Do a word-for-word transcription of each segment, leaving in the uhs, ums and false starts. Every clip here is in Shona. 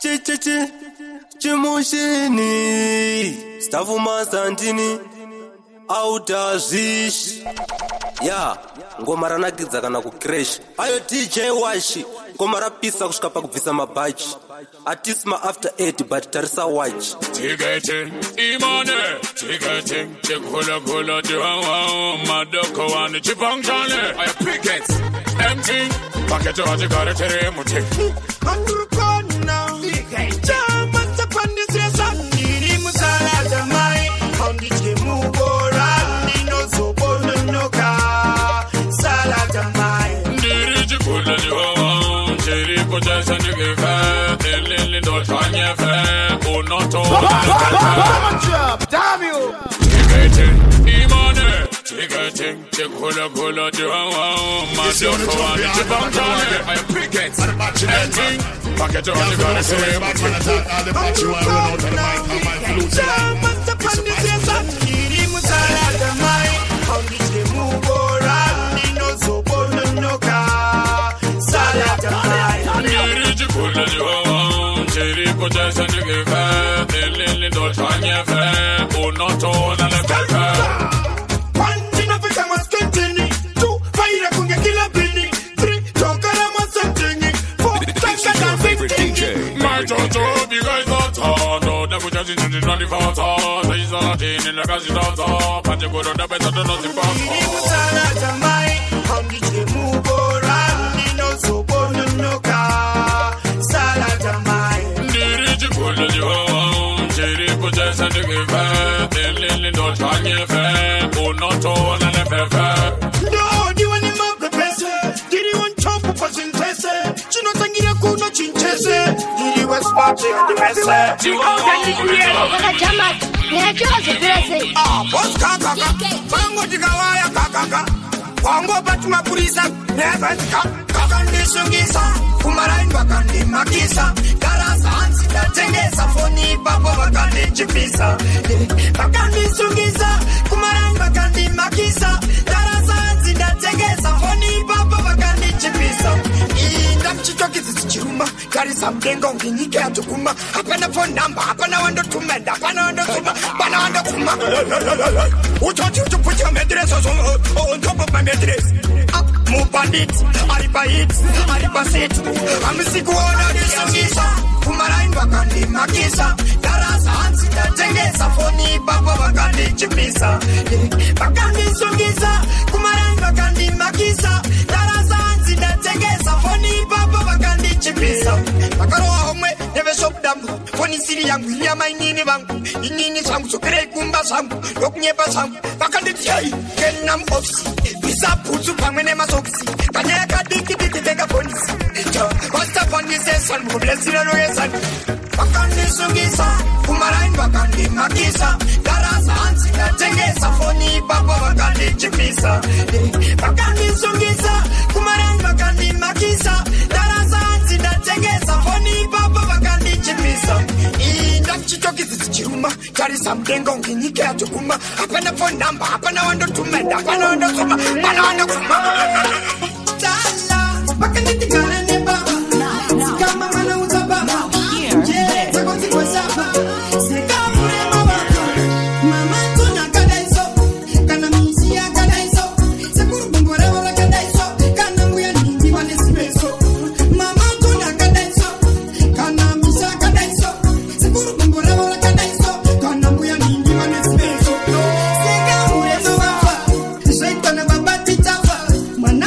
Chi chi chi chimushini stafu masantini autazish ya ngoma ranakidza kana kucrash ayo D J Washi ngoma rapisa kusvika pakubvisa mabhaji atisma after eight but tarisa watch ticketing imane ticketing chekula kula diwa madoko wani chipanchale I pick it empty packet of the car tere muti Andrukona Jama tapandi sesa Niri musala damai Hondi chemu bora Nino sobo nunoka Sala damai Niri chikula diwa Chiri koja sanike fe Lili do chanye fe Unoto Damn you ticketing imane ticketing chekula kula diwa madoko wani chipanchale I pick it empty packet of the car tere muti Jama tapandi sesa Niri musala damai Hondi chemu bora Nino sobo nunoka Sala damai Niri chikula diwa Chiri koja sanike fe Lili do chanye fe Unoto na lepepe Pantina fika maskentini Two, faira kunge kila bini Three, tokala masentini Four, tanka na fifteen My Jojo, you guys are tall. No, the good judges in the nolly for tall. They is all in in the casino top. And you go to the better than nothing but Niri musala jamai Hondi chemu bora Nino sobo nunoka Sala jamai Niri chikula diwa Chiri koja sanike fe Lili do chanye fe Unoto na lepepe No, di wani mabepese Diri wan chopu pasintese Chino tangira kuno chinchese Diri was party on the messe Ah, boss kaka Bango digawaya kaka Wango batuma purisa Nevenka Kaka nisungisa Kumarain wakandi makisa Garasa hansi da tengesa Foni babo wakandi chipisa Wakandi sungisa Kumarain wakandi makisa Garasa hansi da tengesa Foni babo wakandi chipisa Inda mchichokizi zichiruma Garisa mgengo nginyike atukuma Hapana phone number Hapana wando tumenda Hapana wando tuma Hapana wando kuma Uchochi you to put your address on top of my address Move on it, Ariba it, Ariba sit I'm sick of all this songisa Kumarain wakandi makisa Garasa hansi da tengesa Foni babo wakandi chipisa Wakandi songisa Kumarain wakandi makisa Garasa hansi da tengesa Foni babo wakandi chipisa Makaroa homwe neve shop dambu Foni siri yangu Iyama inini bangu Inini sangu Sokere kumba sangu Yokunyepa sangu Wakandi tiyai Kenam ofsi Bisa putu pangmene masoksi Kanya kadiki diki tega ponisi Wasta ponisi esan Mublesi rano esan Wakandi sungisa Kumarain wakandi makisa Garasa hansi da tengesa Foni babo wakandi chipisa Wakandi sungisa Kumarain wakandi makisa Garasa hansi da tengesa Foni babo wakandi chipisa Inda mchichokizi zichiruma Garisa mgengo nginyike atukuma Hapana phone number Hapana wando tumenda Hapana wando tuma Hapana wando kuma Tala Wakandi tikana ne baba Sikama mana uza baba Je, tako tiko saba Sikamure mama Mama tuna kada iso Kana misia kada iso Sekuru bumbore wala kada iso Kana mbuya ningi wane simeso Mama tuna kada iso Kana misia kada iso Sekuru bumbore wala kada iso Kana mbuya ningi wane simeso Sikamure mama Shaitana baba titafa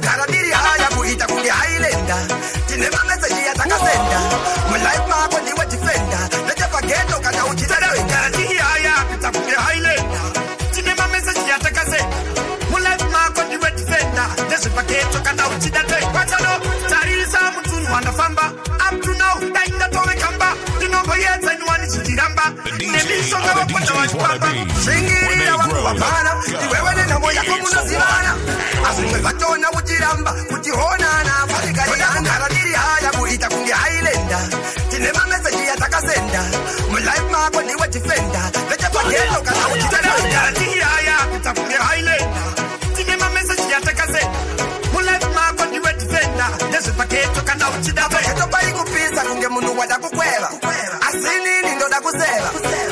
kugara diri haya kuita kunge Highlander. Tinema message ya takasenda. My life mako niwe defender. Lete pageto kana uchitara kugara diri haya kuita kunge Highlander. Tinema message ya takasenda. My life mako niwe defender. Lete pageto kana uchitara. Watano tarisa mutunu wanafamba. Up to now, dainda tome kamba. Dinongo yeta inuani chitiramba. Nemisho ngawa kwata wajipamba. Shingiri ya waku wapana. Iwewe nina moya kumuna zivana. Asumwe vatona uchiramba. Uchihonana. Fatikari ya kukara diri haya kuita kunge Highlander. Tinema message ya takasenda. My life mako niwe defender. Leche pageto kana uchitara. Kukara diri haya kuita kunge Highlander. Tinema message ya takasenda. My life mako niwe defender. Leche pageto kana uchitara. Pageto pari kupisa kunge munu wada kukwela. Asini ni ndoda kusela.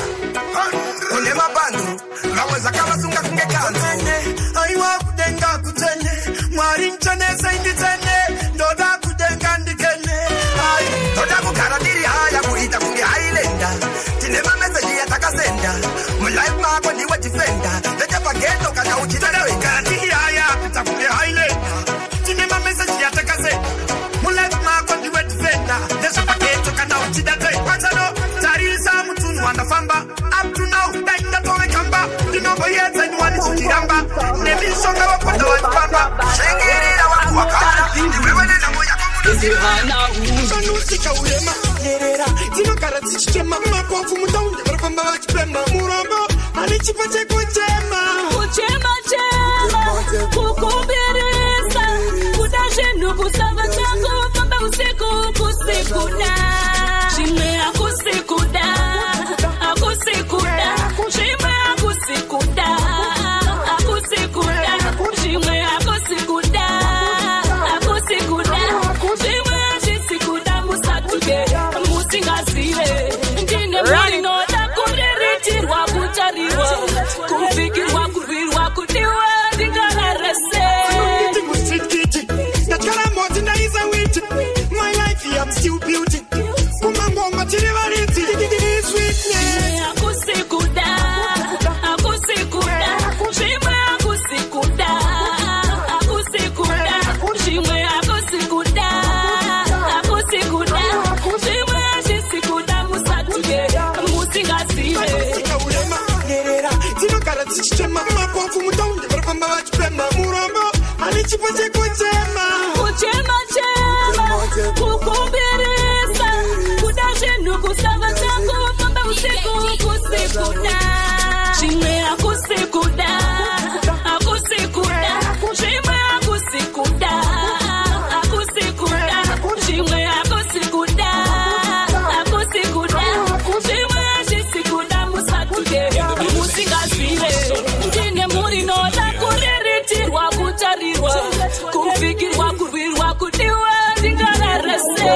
Kunge mabandu. Ngaweza kama sunga kunge kanzu. Aiwa kudenga kutene. Mwari mchane saindi tene. Ndoda kudenga ndikene. Ndoda kukara diri haya kuita kunge Highlander. Tinema message ya takasenda. My life mako niwe defender. Leche pageto kana uchitara. Kukara diri haya kuita kunge Highlander. Tinema message ya takasenda. My life mako niwe defender. Leche pageto kana uchitara. Watano tarisa mutunu wanafamba. Up to now dainda tome kamba. Dinongo yeta inuani chitiramba. Nemisho ngawa kwata wajipamba. Shingiri ya waku wakana. Iwewe nina moya kumuna zivana. Sanusika ulema nerera. Zino kara tichikema. Makofu mutaunde barafamba wachipema. Muramba alichipache kuchema. Kuchema chema. Kukumbirisa. Kudashenu kusava chako. Famba usiku kusikuna. Shime akusikuda. Akusikuda. Shime akusikuda. Akusikuda. Shime akusikuda. Akusikuda. Shime ashisikuda musatuge. Musingazire. Ndine mwino da kuriritirwa kuchariwa. Kufikirwa kuvirwa kudiwa. Ndingana rese. My life I'm still beauty. Kumango materiality. Sweetness. Akusikuda. Akusikuda. Shime akusikuda. Akusikuda. Shime akusikuda. Akusikuda. Shime ashisikuda musatuge. Musingazire. Nerera. Zino kara tichikema. Makofu mutaunde barafamba wachipema. Muramba alichipache kuchema. Kuchema chema. Kukumbirisa. Kudashenu kusava chako. Famba usiku kusikuna. Shime akusikuda. Akusikuda. Shime akusikuda. Akusikuda. Shime akusikuda. Akusikuda. Shime ashisikuda musatuge. Musingazire. Ndine murino da kuriritirwa kucharirwa. Kufikirwa kuvirwa kudiwa. Ndingana rese.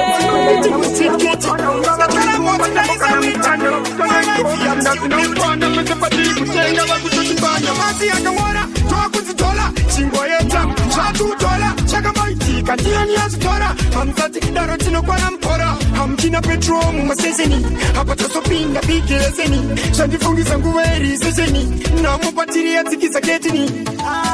Hamkina petro mumasezeni apata sopinga bigezeni shandifungiza nguweri sezeni namupatiria tikisa getini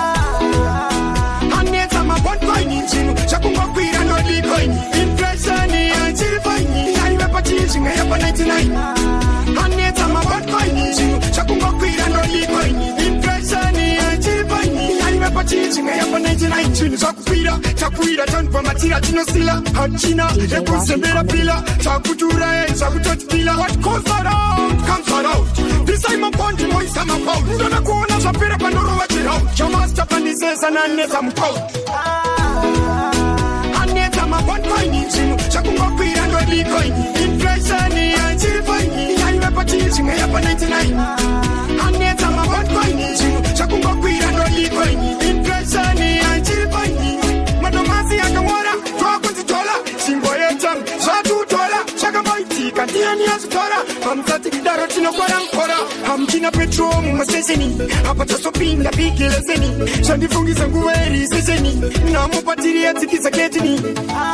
Aneta mabonkoini chinu chakunga kwira no likoini impression ya chirifaini naiwe patichinga yapa ninety-nine Aneta mabonkoini chinu chakunga kwira no likoini impression ya chirifaini naiwe patichinga yapa ninety-nine chinu chakukwira chakwira chanpa matira chinosila hachina ekusembera pila chakutura chakutotipila what goes around comes around this time I'm pointing my summer pound ndona kuona zvapera pandoro wachirao chamaster pandisesa naneta mukau Aneta mabonkoini chinu chakungokwira ndodikoini impression ya chirifaini naiwe patichinga yapa ninety-nine Aneta mabonkoini chinu chakungokwira ndodikoini impression ya chirifaini madomasi yakamora twakunzitola shingo yetam zvatutola chakamboitika ndiani yazvitora pamusati daro tinokora mukora hamkina petro mumasesheni apa tasopinda bigileseni zvandifungisa nguweri sesheni namupatiri yatsikisa ketini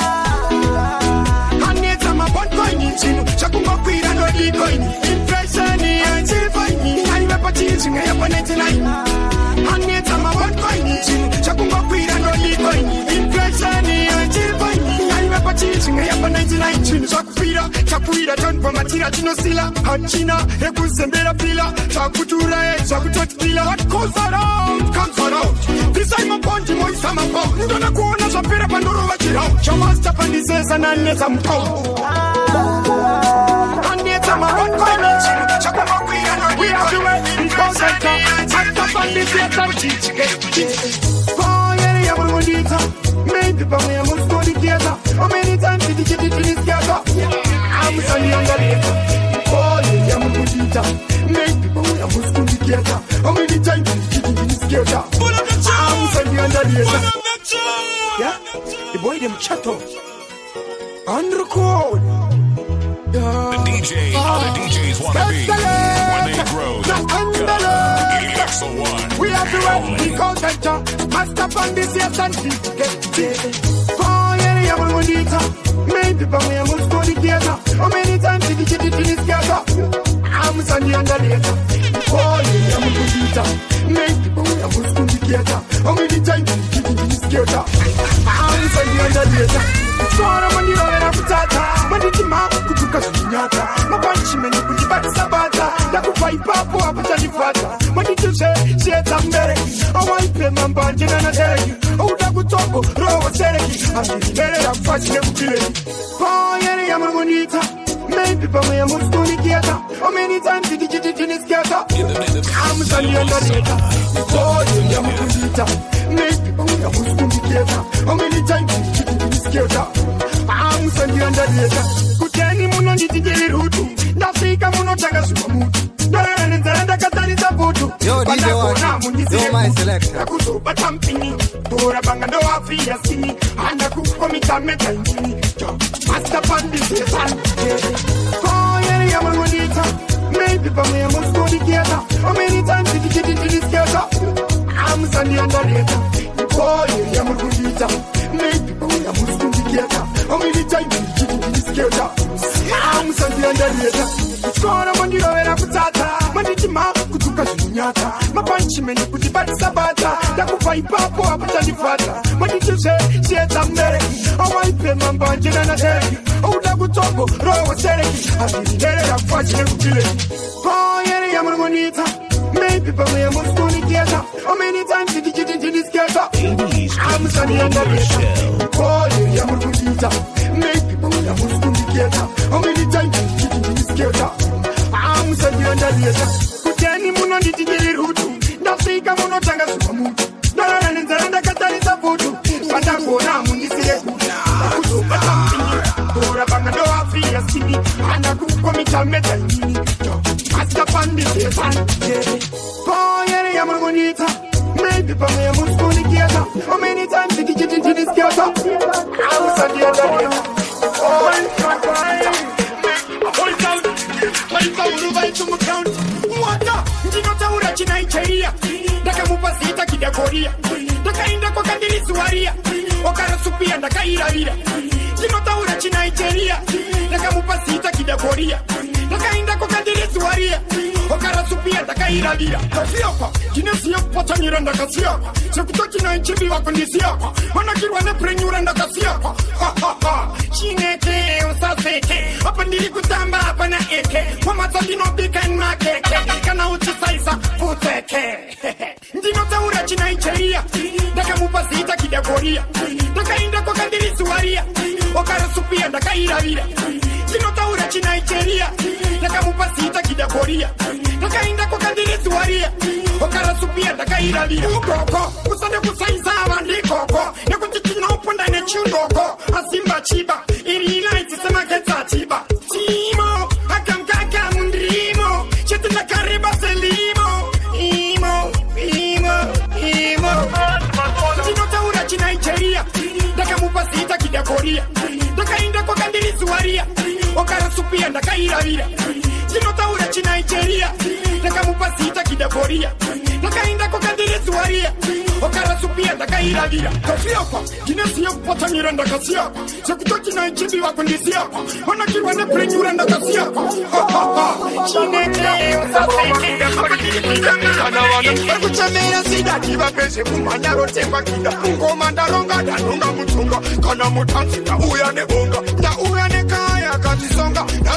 Aneta mabonkoini chinu chakungokwira ndodikoini impression yachirifaini naiwe patichinga yapa ninety-nine Aneta mabonkoini chinu chakungokwira ndodikoini Shakupira, Chakuira, John Pamatira, Chinosila, Hachina, Ekuzembera Pila, Chakutura, Chakutila. What goes around comes around. This time I'm pointing my summer bomb. You're gonna go on as a pair of Pandora, watch it out. Chamas Japanese and I need some cold. I need some of what I Chakuira, we have to wait in Kosaka. I'm Japanese and teach. Oh, yeah, I'm going to eat. Maybe, but we must go together. How many times did you get it in this gather? I'm sunny on the later. Oh, yeah, I'm going to eat. Maybe, but we must go together. How many times did you get it in this gather? I'm sunny on the later. Yeah, the boy them chat up. On record. The D J, all the D Js want to be when they grow. The X O one. We have to work because I jump. Master on this year, Santi. Oh, yeah, yeah, I'm going to eat. Maybe, but we must go together. How many times did you get it in this gather? I'm Sandy on the later. Oh, yeah, I'm going to eat. Maybe, but we must go together. How many times did you get it in this gather? I'm Sandy on the later. Sora mani roera kutata mani tima kutuka sunyata mabanchi meni kujibati sabata yakufa ipapo apatanifuata mani tuse sieta mbere awaipe mambanje na nadereki auda kutobo roho sereki ambele ya kufashi nekutile oh yene ya marmonita maybe pa mea mustuni kieta how many times did you get it in this kieta I'm sandi under data oh yene ya marmonita maybe pa mea mustuni kieta how many times did you get it in this kieta I'm sending under the Kuteni muno njitijeli rutu Nafika muno changa suwa mutu Dora nenzaranda katari za butu Yo D J Washi, yo my selection Nakutuba tampini Dora banga ndo afia sini Anda kukomita meta inini Master pandi sesan Oh yeri ya marmonita Maybe pa me amos go together How many times did you get it in this together I'm sending under the Oh yeri ya marmonita Maybe pa me amos go together how many times did you get in this together? I'm Sandy and Daniela. It's gonna want you to wear a putata. Manitima, Kutuka Sunyata. Mapanchi meni Kutibati Sabata. Yakufa Ipapo, Apatani Fata. Manitu say, she had some merit. Oh, I pay my bunch and a day. Oh, Dagutobo, Rowa Sereki. I've been there, I'm watching every village. Oh, yeah, I'm Monita. Maybe, but we must go together. How many times did you get into this together? I'm Sandy and Daniela. Oh, yeah, I'm Monita. Maybe, but we must go together. How many times did you get into this together? I'm Sandy and Daniela. Kuteni muno nditijeli rutu. Nafika muno changa suwa mutu. Dora nenzaranda katari za butu. Pata kuona mundisile kutu. Kutuba tampini. Dora banga ndo afia sini. Anda kukomita meta inini. Master pandi sesan. Oh, yeah, yeah, I'm bonita. Maybe, but we must go together. How many times did you get into this together? I'm Sandy and Daniela. Oh, I'm Hold down. Hold down, Dubai to my count. Wata, ndino taura china icheria. Daka mupasita kidakoria. Daka inda kwa kandili suwaria. Okara supia daka iravira. Ndino taura china icheria. Daka mupasita kidakoria. Daka inda kwa kandili suwaria. Okara supia daka iravira. Kasiapa, jinesi ya patanyira ndaka siapa. Sekutoki na ichibi wako nisiapa. Manakirwa ne prenyura ndaka siapa. Ha ha ha. Chineke usaseke. Hapa ndili kutamba hapa na eke. Mama tadino bika na keke. Kana uchisaisa futeke. Ndino taura china icheria. Daka mupasita kidakoria. Daka inda kwa kandili suwaria. Okara supia daka iravira. Ndino taura china icheria. Daka mupasita kidakoria. Daka inda kwa kandili suwaria. Okara supia daka iravira. Ukoko, usande kusaisa wandikoko. Nekutichina upunda ne chundoko. Asimba chiba, irina itisema keta chiba. Timo, akamkaka mundrimo. Chetina kariba selimo. Imo, imo, imo. Ndino taura china icheria. Daka mupasita kidakoria. Daka inda kwa kandili suwaria. Okara supia daka iravira. Ndino taura china icheria. Daka mupasita kidakoria. Daka inda kwa kandili suwaria. Okara supia daka iravira. Kasiapa, jinesi ya patanyira ndaka siapa. Sekutoki na ichibi wako ndisiapa. Manakirwa ne prenyura ndaka siapa. Ha ha ha. Chineke usaseke. Kana wana mekuchemera sida kiva pese kumanya rote kwa kida. Ngoma ndaronga dalonga mutunga. Kana mutansi na uya ne bonga. Na uya ne kaya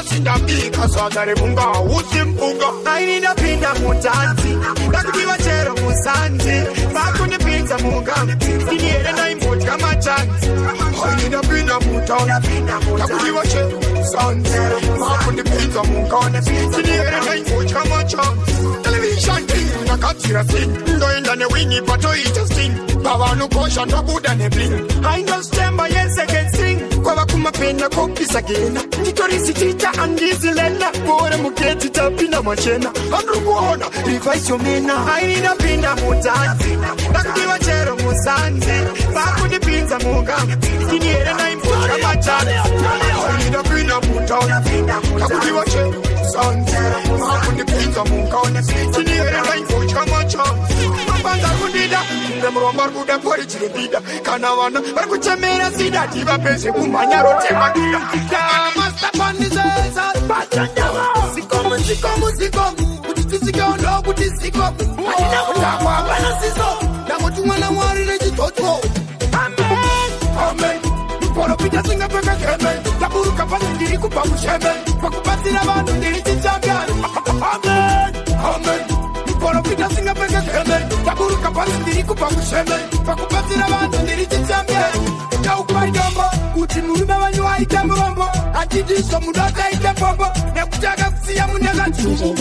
Kasinda bika sadare bunga usimpunga. I need a pinda mutanzi. Dakukiwa chero musanzi. Bakuni pizza munga. Iniere na imut kama chanzi. I need a pinda mutanzi. Dakukiwa chero musanzi. Bakuni pizza munga. Iniere na imut kama chanzi. Television thing nakatira sing. Ndo inda ne wingi pato ita sting. Baba no kosha no buda ne bling. I know stand by yes I can sing. Kwa wakuma pena kopisa gena. Nitorisi tita andizi lena. Bora muketi tapina machena. Andru kuona revise yomena. I need a pinda mutanzi. Dakukiwa chero musanzi. Baku ni pinza munga. Iniere na impuka machane. I need a pinda mutanzi. Dakukiwa chero musanzi. Baku ni pinza munga. Iniere na impuka machane. Mabanda kundida. Nemromba kuda pori chiribida. Kanawana barkuchamera sida. Diva pese kumanya rote makida. Dama stapani zeza. Bachanyawa. Sikomu sikomu sikomu. Kutiziko no kutiziko. Adina kutakwa banasizo. Namotumwa na mwari rejitoto. Amen. Amen. Polo pita singa peka kemen. Taburu kapani ndiri kupa mushemen. Pakupati na bandu ndiri chichambian. Amen. Amen. Polo pita singa peka kemen. Taburu kapani ndiri kupa mushemen. Pakupati na bandu ndiri chichambian. Kaukwai dombo. Kuti murume wanyu waita mrombo. Ajidisho mudoka ite pombo. Nekutaka kusiya munega chumu.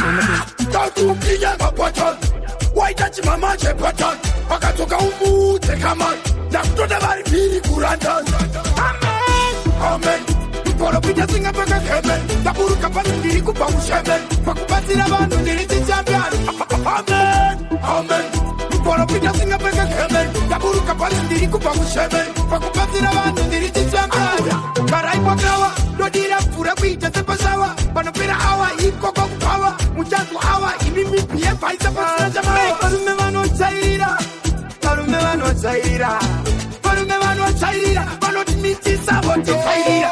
Kautu ukiya kapoton. Waita chimama chepoton. Akatoka umu tekaman. Nakutoda bari pili kurandan. Amen. Amen. Polo pita singa peka kemen. Taburu kapani ndiri kupa mushemen. Pakupati na bandu ndiri chichambian. Amen. Amen. Polo pita singa peka kemen. Taburu kapani ndiri kupa mushemen. Pakupati na bandu ndiri chichambian. Karai pakawa. Dodira pura pita sepasawa. Panopera awa iko kwa kupawa. Muchaku awa imimi pia faisa pasina jamawa. Parume wano chaira. Parume wano chaira. Parume wano chaira. Wano timiti sabote chaira.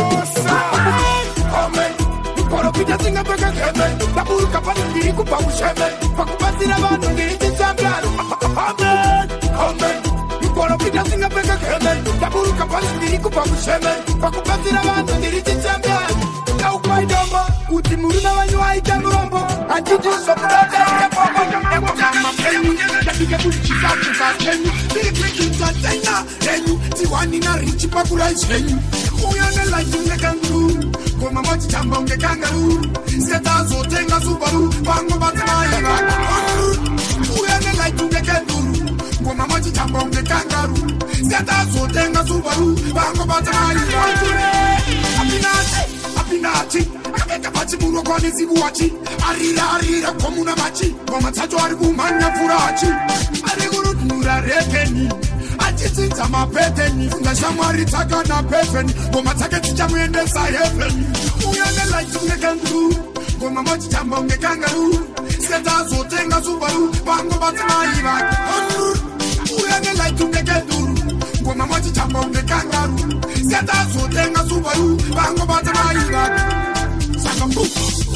Amen. Polo pita singa peka kemen. Taburu kapani ndiri kupa mushemen. Pakupati na bandu ndiri chichambian. Amen. Amen. Polo pita singa peka kemen. Taburu kapani ndiri kupa mushemen. Pakupati na bandu ndiri chichambian. Kaukwai dombo. Kuti murume wanyu waita mrombo. Ajidisho mudoka ite pombo. Nekutama penyu. Dakike kuchika kuka tenyu. Diripiki tatena. Renyu. Tiwani na richi pakula ishenyu. Uyane like unge kangaroo. Goma mochi chamba unge kangaroo. Seta zote nga subaru. Pango batima iba. Uyane like unge kangaroo. Goma mochi chamba unge kangaroo. Seta zote nga subaru. Pango batima iba. Apinati. Apinati. Akeka pachi muro kwa nizibu wachi. Arira arira kwa muna machi. Goma tato aribu manya furachi. Ariguru nura rekeni. Achitita mapeteni. Funga shamwari taka na pefeni. Goma take ticha mwende sa hefeni. Uyane like unge kangaroo. Goma mochi chamba unge kangaroo. Seta zote nga subaru. Pango batima iba. Uyane like unge kangaroo. Goma mochi chamba unge kangaroo. Seta zote nga subaru. Pango batima iba. Sakambu.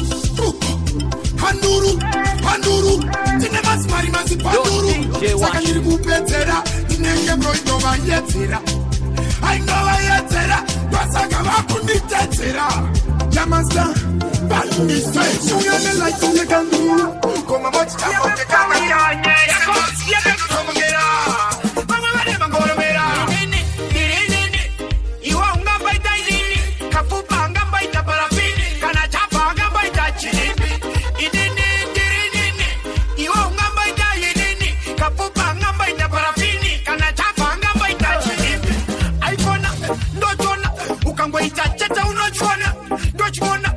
Panduru. Panduru. Tine masi mari masi panduru. Saka niri kupetera. Tinenge broido va yetera. Aingo va yetera. Twasaka vakunditetera. Jamasa. Balungi say. Uyane like unge kangaroo. Goma mochi chamba unge kangaroo. Seta zote nga subaru. Pango batima iba.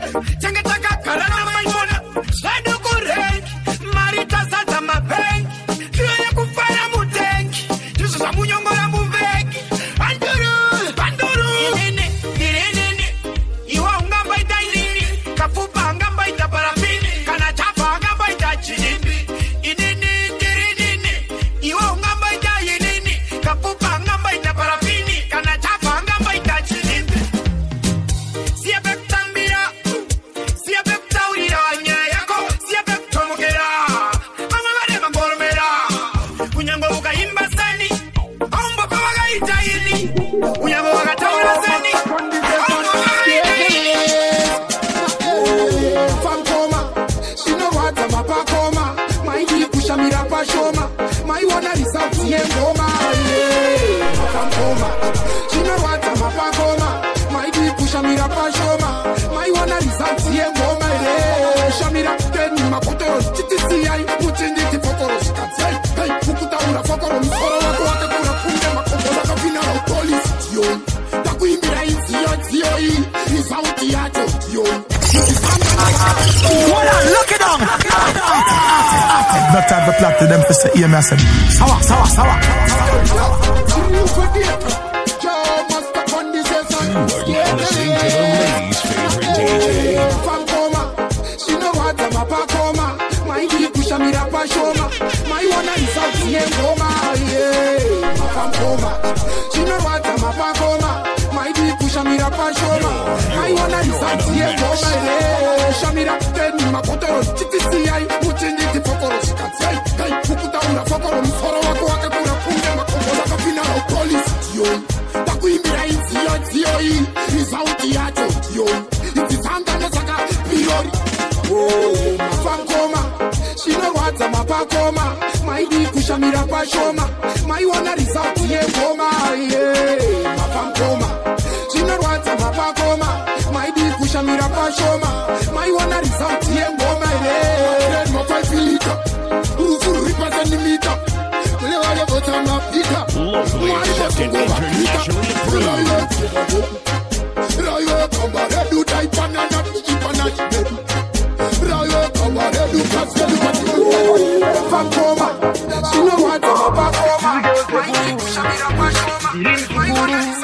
Marita Santa Mapen, yo. Takuimbira inzio zio hii ni sauti yacho yo. Hold on, look it down. Not time to plot to them for say, hear me, I said, sawa, sawa, sawa. You are listening to the ladies' favorite D J. From coma, she know what I'm a coma. My deep push me up a shoma. My one is out here coma, yeah. From coma, she know what I'm a coma. My deep push me up a shoma. My one is out here coma, yeah. Shamira, tell me my photos, chitty I, muchindi the photos, katsai, kai, pukuta una photos, soro wako waka kuna punga makomo la kapina o police, yo. Takuimbira inzio zio hii ni sauti yacho yo. Ititanga nesaka pilori. Oh, mafangoma. She know what I'm a pakoma. My di kushamira pa shoma. My wanna result ye goma, yeah. Mafangoma. She know what I'm a pakoma. My di kushamira pa shoma. My wanna result ye goma, yeah. Mo kwa filika. Ufuru ripasa ni mita. Kule wale vota mapika. Locally accepted, internationally approved. Rayo kambare du dai panana biji panashi. Rayo kambare du kaselu pati. Fakoma, she know what I'm about koma. My kushamira pashoma. My one is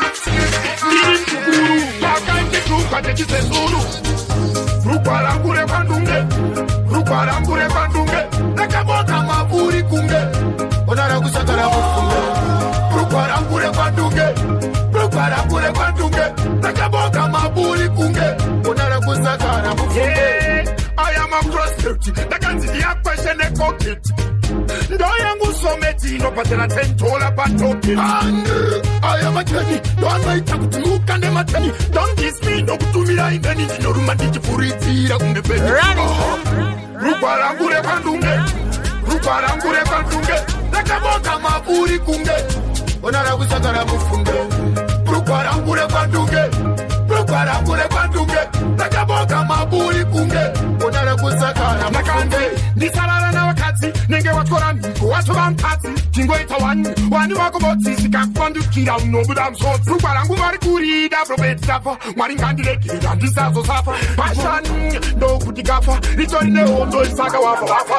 Guru, wakanje kuka tekise suru. Rupara kure bandunge, rupara kure bandunge. Nakabota maburi kunge, onara kusakara mufunge. Rupara kure bandunge, rupara kure bandunge. Nakabota maburi kunge, onara kusakara mufunge. I am a prostitute, nakanzi ya question e cocket. Ndo yangu someti no patela tentola patoke. I am a kenny, don't I talk to you can matani. Don't kiss me, no kutumira indani no rumati furitira ungepeni. Rupara kure bandunge, rupara kure bandunge. Nakaboka maburi kunge, onara kusakara mufunge. Rupara kure bandunge, rupara kure bandunge. Nakaboka maburi kunge, onara kusakara mufunge. Nisarara na wakati, nenge wakora miko, watu bankati. Kingo ita wani, wani wako boti, sika kwandu kira unobuda msoti. Rupara ngumari kuri, da probeti dafa. Mwari ngandile kiri, gandi sazo safa. Pashan, no kuti gafa. Ritori ne ondo isaka wafa wafa.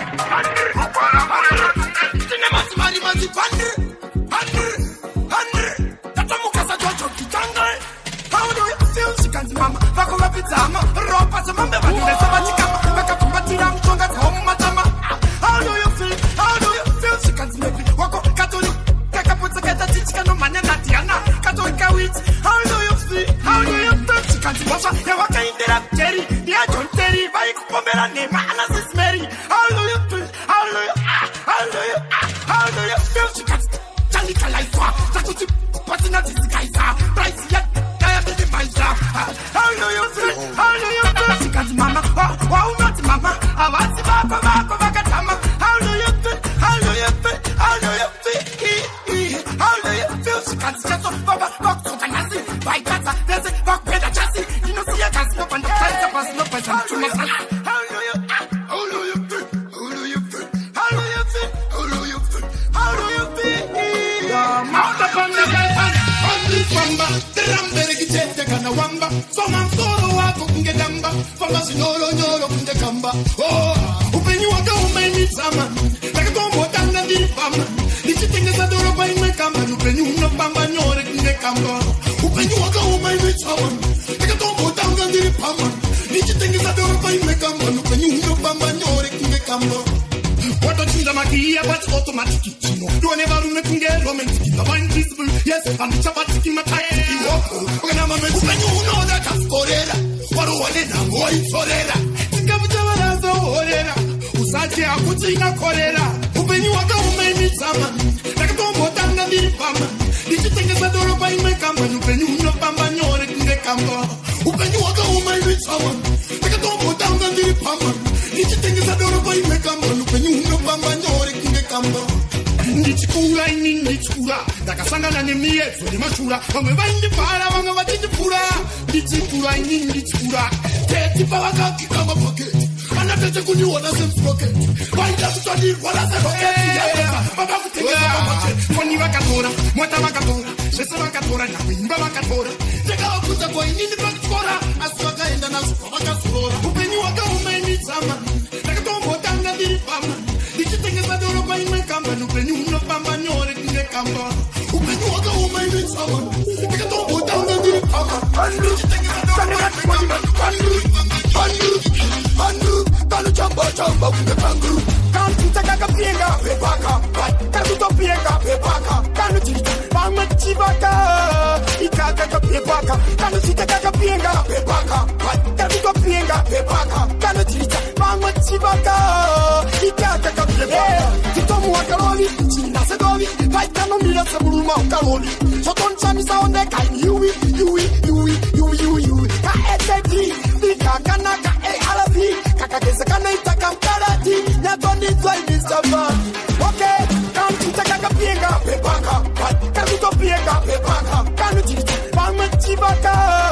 Rupara kure bandunge, tine mati mari mati pandre. Pandre, pandre. Tata mukasa jojo kitanga. How do you feel? She can't mama. Vako mapitama. Ropa sa mambe bandule sa batikama. Vaka pumbatira mchonga sa homu matama. How do you feel? How do you feel? She can't make it. Wako katoli. Kaka putsa kata chichika no manya natiana. Katolika wit. How do you feel? How do you feel? She can't washa. Ya waka indera Jerry. Ya John Terry. Vai kupomera nema. Anasis Mary. How do you feel? How do you How do you How do you feel? She can't Chanika laifa. Takuti patina tizikaisa. Price ya Kaya bidi maisha. How do you feel? How do you feel? She can't mama. Wow not mama. Awati bako bako bakatama. How do you feel? How do you feel? How do you feel? How do you feel? She can't just baba bak to kanasi. By kata there's a bak peda chasi. You know see a cast no pan. Kasa pas no pan. How do you How do you feel? How do you feel? How do you feel? How do you feel? How do you feel? Mount up on the bed. Wamba, the rambere kichete kana wamba. So man solo wako kunge damba. Famba sinoro nyoro kunge kamba. Oh, upenyu waka umeni sama. Laka tombo tanga di fama. Nichitinga sa doro pa ime kamba. Upenyu no pamba nyore kunge kamba. Upenyu waka umeni sama. Laka tombo tanga di fama. Nichitinga sa doro pa ime kamba. Upenyu no pamba nyore kunge kamba. What don't you the magia, but automatic. You never run a kunge romantic. The mind visible, yes, and the chabatic in my time. When I'm a man, you know that I'm Corella. What one in a boy Corella. Think of Javalas or Corella. Usati a Putina Corella. Open you a government in summer. Like a tombo tanga di fama. Did you think it's a door by my company? Open you no pambanor in the camera. Open you a government with someone. Like a tombo tanga di fama. Did you think it's a door by my company? Open you no pambanor in the camera. Nichikura ini nichikura Dakasanga na nemie Zoni machura Wameba indi para Wanga wajiji pura Nichikura ini nichikura Teti pa waka kikama paketi Mana tete kuniona simspoke. Baila tutani wala se roke. Baba kutengeza pamoja. Kwani wakatora, mwata wakatora. Shesa wakatora na wimba wakatora. Teka wakuta kwa inini wakatora. Aswaka enda na suka wakasura. Upeni waka umeni sama. Teka tombo tanga diri pama. Dikitengeza doro kwa ime kamba. Upeni uno pamba nyore kine kamba. Upeni waka umeni sama. Teka tombo tanga diri pama. Dikitengeza doro kwa ime kamba. Pandu, pandu, pandu. Kalu chamba chamba kunge pangu. Kantu taka kapienga pepaka. Kantu topienga pepaka. Kanu chita pama chivaka. Ikaka kapepaka. Kanu chita kapienga pepaka. Kantu topienga pepaka. Kanu chita pama chivaka. Ikaka kapepaka. Titomu wakaroli. China sedovi. Kai kanu mila sabuluma wakaroli. Soton chami saonde kai yui yui yui yui yui yui. Ka eteti. Vika kanaka e alavi. Kaka kesa kana itaka mkarati. Nyatoni twai disaba. Okay. Kantu taka kapienga pepaka. Kantu topienga pepaka. Kanu chita pama chivaka.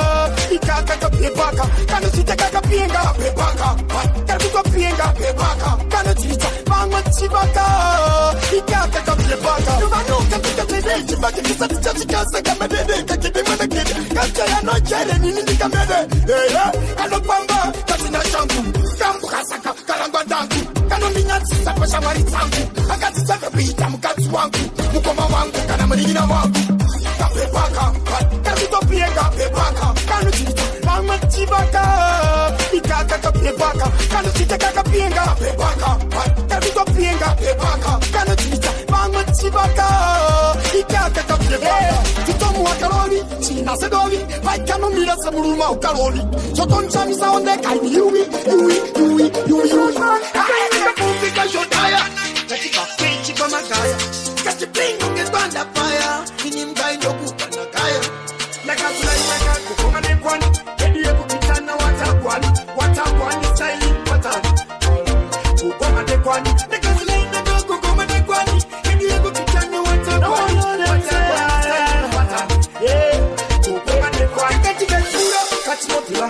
Ikaka kapepaka. Kanu chita kapienga pepaka. Kantu topienga pepaka. Kanu chita pama chivaka. Ikaka kapepaka. Numano katika tede. Chibaki kisa tichachi kasa kamedede. Kakide mana kide. Kacha ya no chere nini nikamede. Eh eh. Kano pamba. Kasina shangu. Kambu kasaka. Karangwa dangu. Kano minyati sapa shamari tangu. Akati saka pita mkati wangu. Mukoma wangu. Kana marigina wangu. Kapepaka. Kantu topienga pepaka. Kanu chita pama chivaka. Ikaka kapepaka. Kanu chita kakapienga pepaka. Kantu topienga pepaka. Kanu chita pama chivaka. Ikaka kapepaka. Titomu wakaroli. China sedovi. Pai kanu mira samuruma ukaroli. Soton chami saonde kai yui yui yui yui yui. Katika kumbi kashotaya. Katika kwichi kwa magaya. Kati pingu ngebanda fire. Ini mgai ndoku kana kaya. Naka tulai naka kukoma nekwani. Ediye kukitana watakwani. Watakwani saili watani. Kukoma nekwani. Naka tulai naka kukoma nekwani. Ediye kukitana watakwani. Watakwani saili watani. Kukoma nekwani. Katika shura. Katika tila.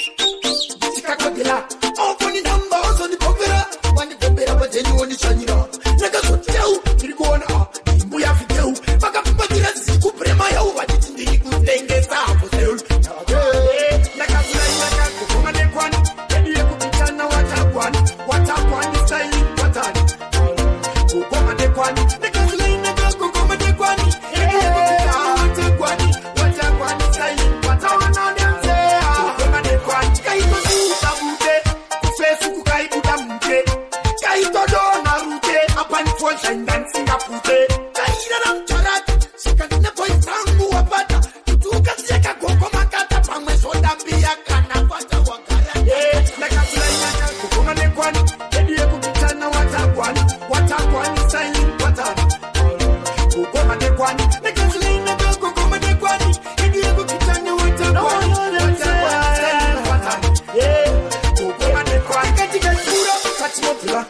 Katika kodila. Oponi namba ozo ni pokera. Wani pokera bateni wani shanyira. Naka soteu. Kirikuona. Imbu ya fiteu. Baka pipatira ziku prema ya uwa. Ndini kutengeza hapo seul. Naka tulai naka kukoma nekwani. Ediye kukitana watakwani. Watakwani saili watani. Kukoma nekwani. Naka tulai naka kukoma nekwani. Ediye kukitana watakwani. Watakwani saili watani. Kukoma nekwani. Kaito suta bute. Kufesu kukaibuda mke. Kaito dona rute. Apani fonsa indansinga pute. Kaina na mcharati. Sikandine poitangu wapata. Tutuka sieka koko makata. Pangwe soda pia kana wata wakaya. Naka tulai naka kukoma nekwani. Ediye kukitana watakwani. Watakwani saili watani. Kukoma nekwani. Naka tulai naka kukoma nekwani. Ediye kukitana watakwani. Watakwani saili watani. Kukoma nekwani. Katika shura. Katika tila.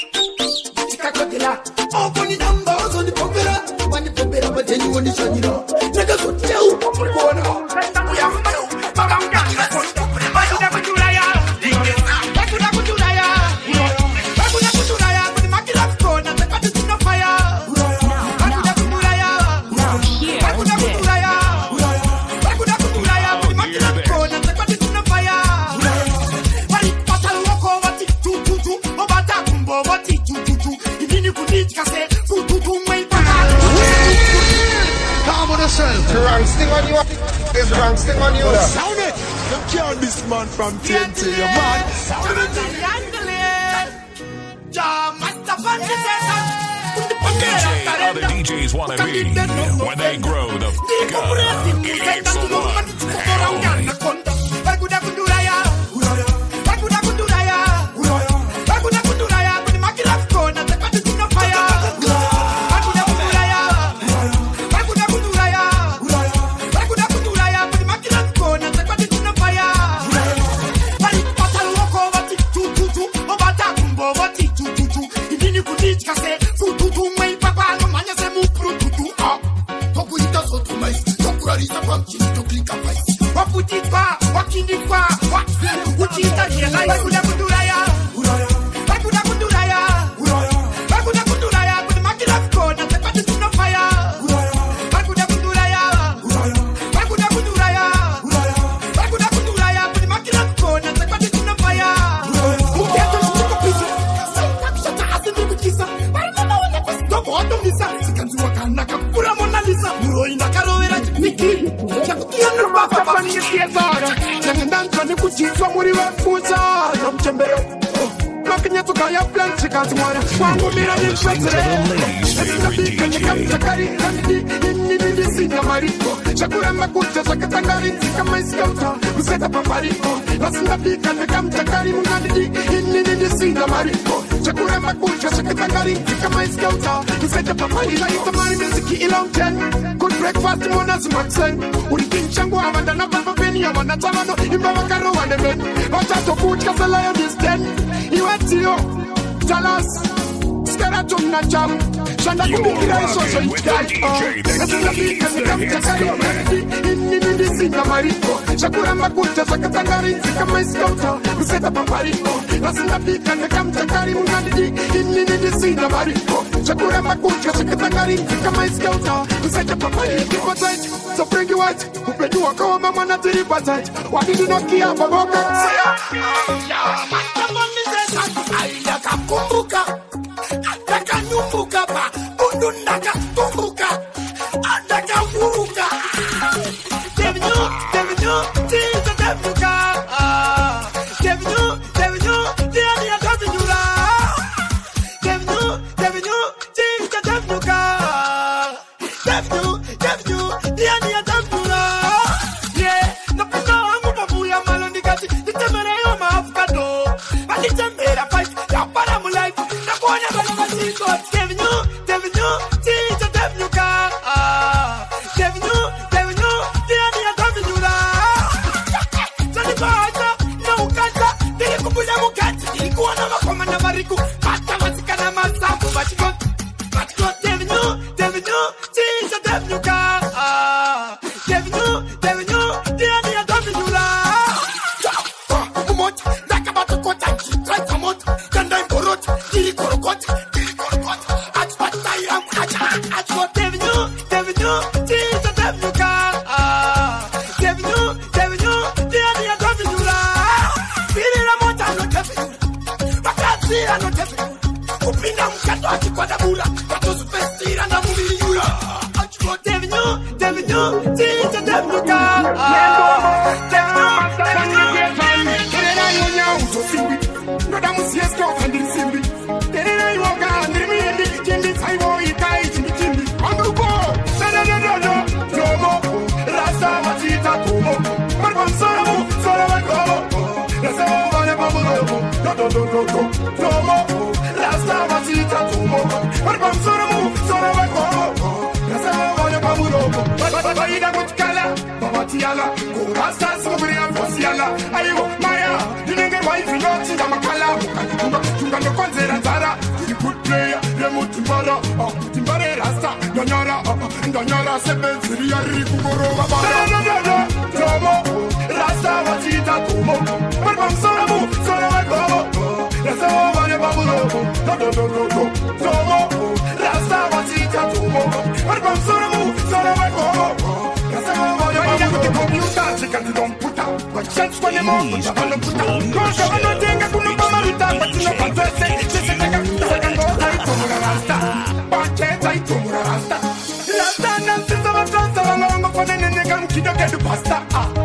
Katika kodila. Oponi namba ozo ni pokera. Wani pokera bateni wani shanyira. Naka soteu. Kirikuona. Uya fiteu. Baka mkakira ziku prema ya uwa. Dingeza. Bakuna kutulaya. Bakuna kutulaya. Kuni makila kukona. Tekati tuna fire. Bakuna kutulaya. Bakuna kutulaya. Bakuna kutulaya. Kuni makila kukona. Tekati tuna fire. Wali pata loko wati tu tu tu. Obata kumbo wati tu tu tu. Ibini kudit kase. Kututu mei pata. Calm on yourself. The wrong sting on you. There's the wrong sting on you. Sound it. You can't this man from T N T, you man. Sound it. D J other D Js wanna be when they grow the fuck up. It's the one. Wakindikwa, wakindikwa, wakindikwa, kujitwa muri wefuza na mchembeo Makinya tukaya plan chikati mwana Wangu mira ni mpetere Esina bika nyaka mtakari Kandi ni ni ni sinya mariko Shakura makucha shakatangari Kama iskauta kuseta papariko Esina bika nyaka mtakari Mungandi ni ni ni sinya mariko Shakura makucha shakatangari Kama iskauta kuseta papariko Laita mari miziki ilong ten Good breakfast mwana sumaksen Urikin changu awanda na papa peni Awanda tamano imba wakaro wane men Wachato kuchka salayo this ten Iwatio, Talas, Skaratum Nacham, Shanda Kumikira is also each guy. This is the big and the Kamtakari, in the Sina Mariko, Shakura Makuta, Sakatangari, Kama Scouta, who set up a Mariko. That's in the big and the Kamtakari, Munadi, in the Sina Mariko, Shakura Makuta, Sakatangari, Kama Scouta, who set up a Mariko. So bring you out, who pay to a coma, Manatiri Patat. Why did you not care about Ayaka kumbuka, ataka nyumbuka pa, undundaka kumbuka, ataka wuruka. Devinu, devinu, tiza devuka. Devinu, devinu, tiani akazinyura. Devinu, devinu, tiza devuka. Devinu, devinu, tiani akazinyura. Yeah, napaka wangu babu ya malondikati, nitemere yo maafukado. Nitemera fight, ya para mu life. Nakuonya bana matiko. Devinu, devinu, tiza devuka. Devinu, devinu, tiani akazinyura. Zani baza, na ukata, dili kubuja mukati, dili kuona makoma na mariku. Bata matika na masafu, batiko, batiko. Devinu, devinu, tiza devuka. Devinu, devinu, tiani akazinyura. Kumot, dakabatu kota. Kanda imborot, dili korokot, dili korokot. Atpatayam, atpatayam, atpatayam. Devinu, devinu, tiza devuka. Devinu, devinu, tiani akazinyura. Firira mota no devunyura. Bakatira no devunyura. Kupinda mkato akikwada bula. Katosu festira na mumili yura. Devinu, devinu, tiza devuka. Devinu, devinu, Kerena yonya uso simbi. Noda musiyeske ofandiri simbi. Kerena yoga andiri miyindi. Kindi saivo ikai chindi chindi. Anduko, da da da da da. Tomo, rasta wachita tomo. Marpam soramu, soramu komo. Rasa wane pamuromo. Do do do do do. Tomo, rasta wachita tomo. Marpam soramu, soramu komo. Rasa wane pamuromo. Baida kutkala, babatiala. Kurasta sumbriya fosiala. Ayo, maya, dinenge wife yoti damakala. Tunga, tunga no konzera zara. You good player, remote timbara. Oh, timbare rasta. Donyara, donyara seben siriya riku goroga bara. Da da da, tomo, rasta wachita tomo. Marpam soramu, soramu komo. Rasta wane pamuromo. Do do do do do. Tomo, rasta wachita tomo. Marpam soramu, soramu komo. Rasta wane pamuromo. Computer, chikati don't put out. But chance when them all put on the put out. Cause I'm not tenga kuno pamarita, but you know confess it. Just a nigga, second go tight to Murasta. Pache tight to Murasta. Rasta nansi sama transa wangongo for the nigga kido get the pasta.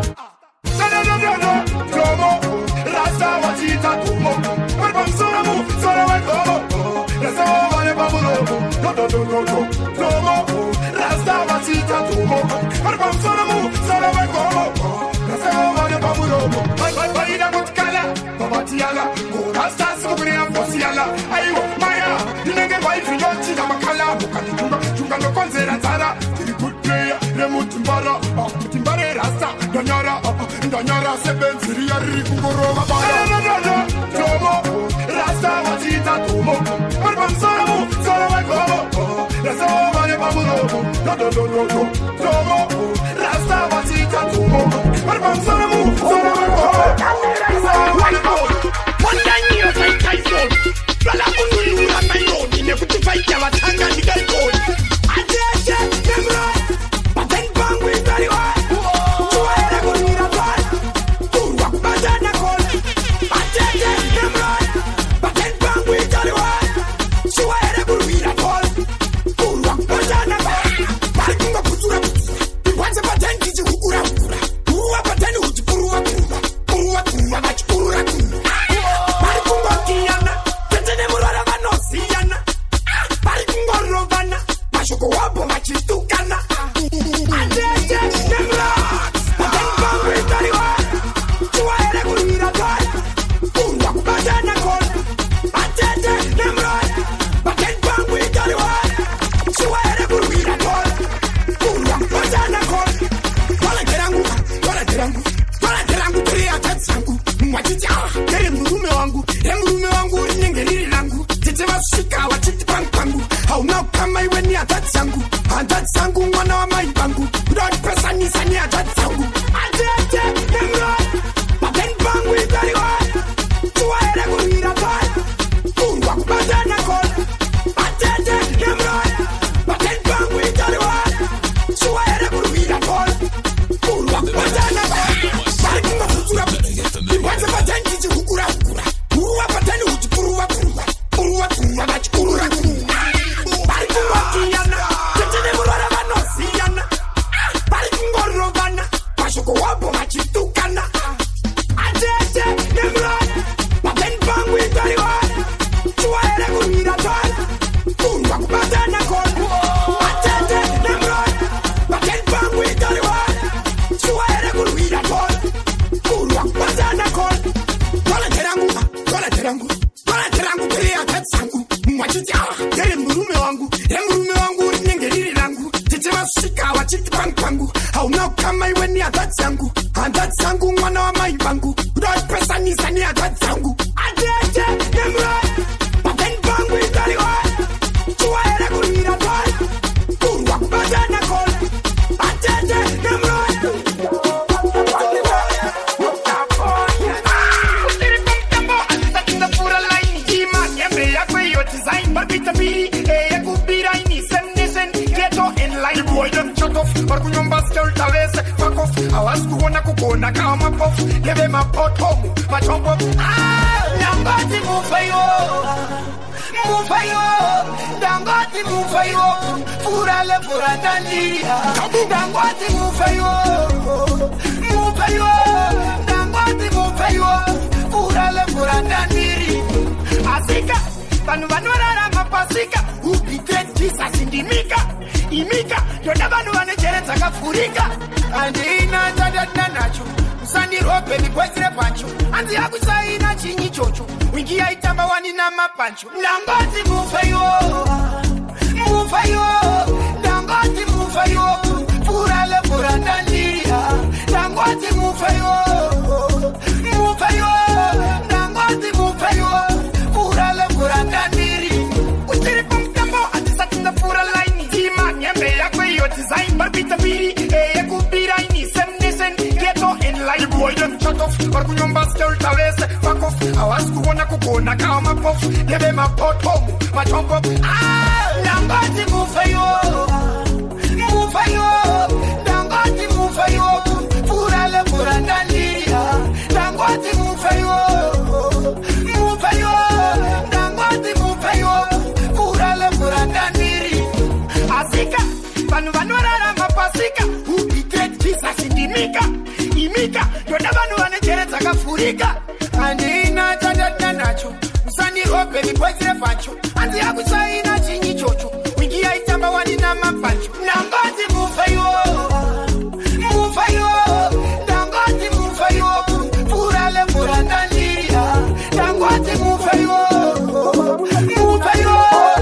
Da da da da da. Tomo, Rasta wachita tomo. Marpam soramu, soramu komo. Rasta wane pamuromo. Do do do do do. Tomo, Rasta wachita tomo. Marpam soramu, soramu komo. Rasta wane pamuromo. Baida kutkala, babatiala. Rasta sumbriya fosiala. Ayo, maya, dinenge wife yoti damakala. Mukati tunga, tunga no konzera zara. Dili good player, remote timbara. Timbare rasta, donyara, donyara seben siriya riku goroga bara. Da da da, tomo, rasta wachita tomo. Marpam soramu, soramu komo. Rasta wane pamuromo. Do do do do do. Tomo, rasta wachita tomo. Marpam soramu, soramu komo. Rasta wane pamuromo. One day you fight I soul. Bala kunu yura mayo. Nine kuti fight ya watanga nigai goal. Aje aje demra. Paten bang we very well. Chua ere kunira ball. Kurwa kubajana call. Aje aje demra. Paten bang we very well. Chua ere kunira ball. Kurwa kubajana call. Bali kunga kutura kutura. Wanza paten kiji hukura hukura. Uwa paten ni hata zangu hata zangu mwana wa mai bangu Doi pesa ni sani hata zangu Aje aje nemwe Paten bangu itali wa Chua ere kunira doi Kuru waku bajana kole Aje aje nemwe Barbita biri, eh, ya kubira ini Sem nisen, ghetto in line The boy them shut off, barkunyomba skill tawese Fuck off, awas kuona kukona kama puff Leve ma pot home, ma chomp up Ah, Dangote move yo Move yo Dangote move yo Fura le fura dandiria Dangote move yo Move yo Dangote move yo Fura le fura dandiri Asika Banu banu rara mapasika Ubi great Jesus indimika Imika Yoda banu wane jere taka furika Andi ina jadadna nacho Usani rope ni kwezire pancho Andi yakusa ina chingi chocho Wingi ya itamba wani na mapancho Dangote mufa yo Mufa yo Dangote mufa yo Fura le fura dandiria Dangote mufa yo Mufa yo Dangote mufa yo Fura le fura dandiri Utiri pumtambo Atisatinda fura laini Tima nyembe ya kwe yo design Barbita biri Eh ya kubira ini Sem nisen Ghetto in line The boy them shut off Barkunyomba skill tawese Fuck off Awas kuona kukona kama puff Leve ma pot home Ma chomp up Ah Dangote mufa yo Mufa yo Dangote mufa yo Fura le fura dandiri Dangote mufa yo Mufa yo Asika, banu banu rara mapasika Ubi great Jesus indimika Imika, yoda banu wane jere taka furika Andi ina jadadna nacho Usani rope ni kwezire pancho Andi yakusa ina chingi chocho Wingi ya itamba wani na mapancho Dangote mufa yo Mufa yo Dangote mufa yo Fura le fura dandiria Dangote mufa yo Mufa yo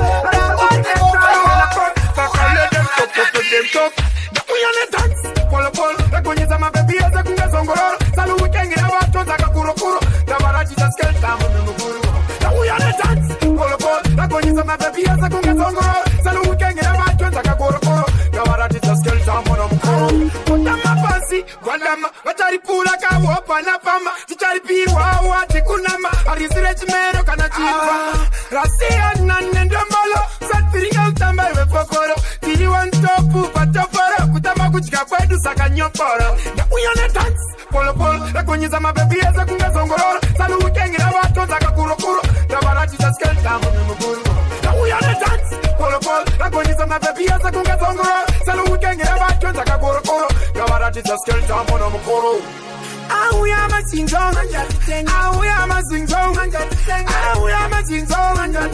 Them talk, that we on the dance. Polo polo, the kunyeza mabebi eze kunga zongororo. Salu weekend ina watu zaka kuro kuro. Tabaraji za skel tamu numukuru. That we on the dance. Polo polo, the kunyeza mabebi eze kunga zongororo. Salu weekend ina watu zaka kuro kuro. Tabaraji za skel tamu numukuru. Kutama pasi, guandama, watari pula kawo panapama. Tichari piwa wati kunama. Arizire chimero kana chifa. Rasia nane ndombolo. Satiri utamba iwe fokoro. Tiri one top. Patoporo, kutama kuchika kwedu saka nyoporo. Da uyone dance, polo polo. Da kunyeza mabebi eze kunga zongororo. Salu weekend ina watu zaka kuro kuro. Da baraji za skel tamu numukuru. Da uyone dance, polo polo. Da kunyeza mabebi eze kunga zongororo. Salu weekend ina watu zaka kuro kuro. Da baraji za skel tamu numukuru. Ah, we are my sing-song, ah, we are my sing-song, ah, we are my sing-song,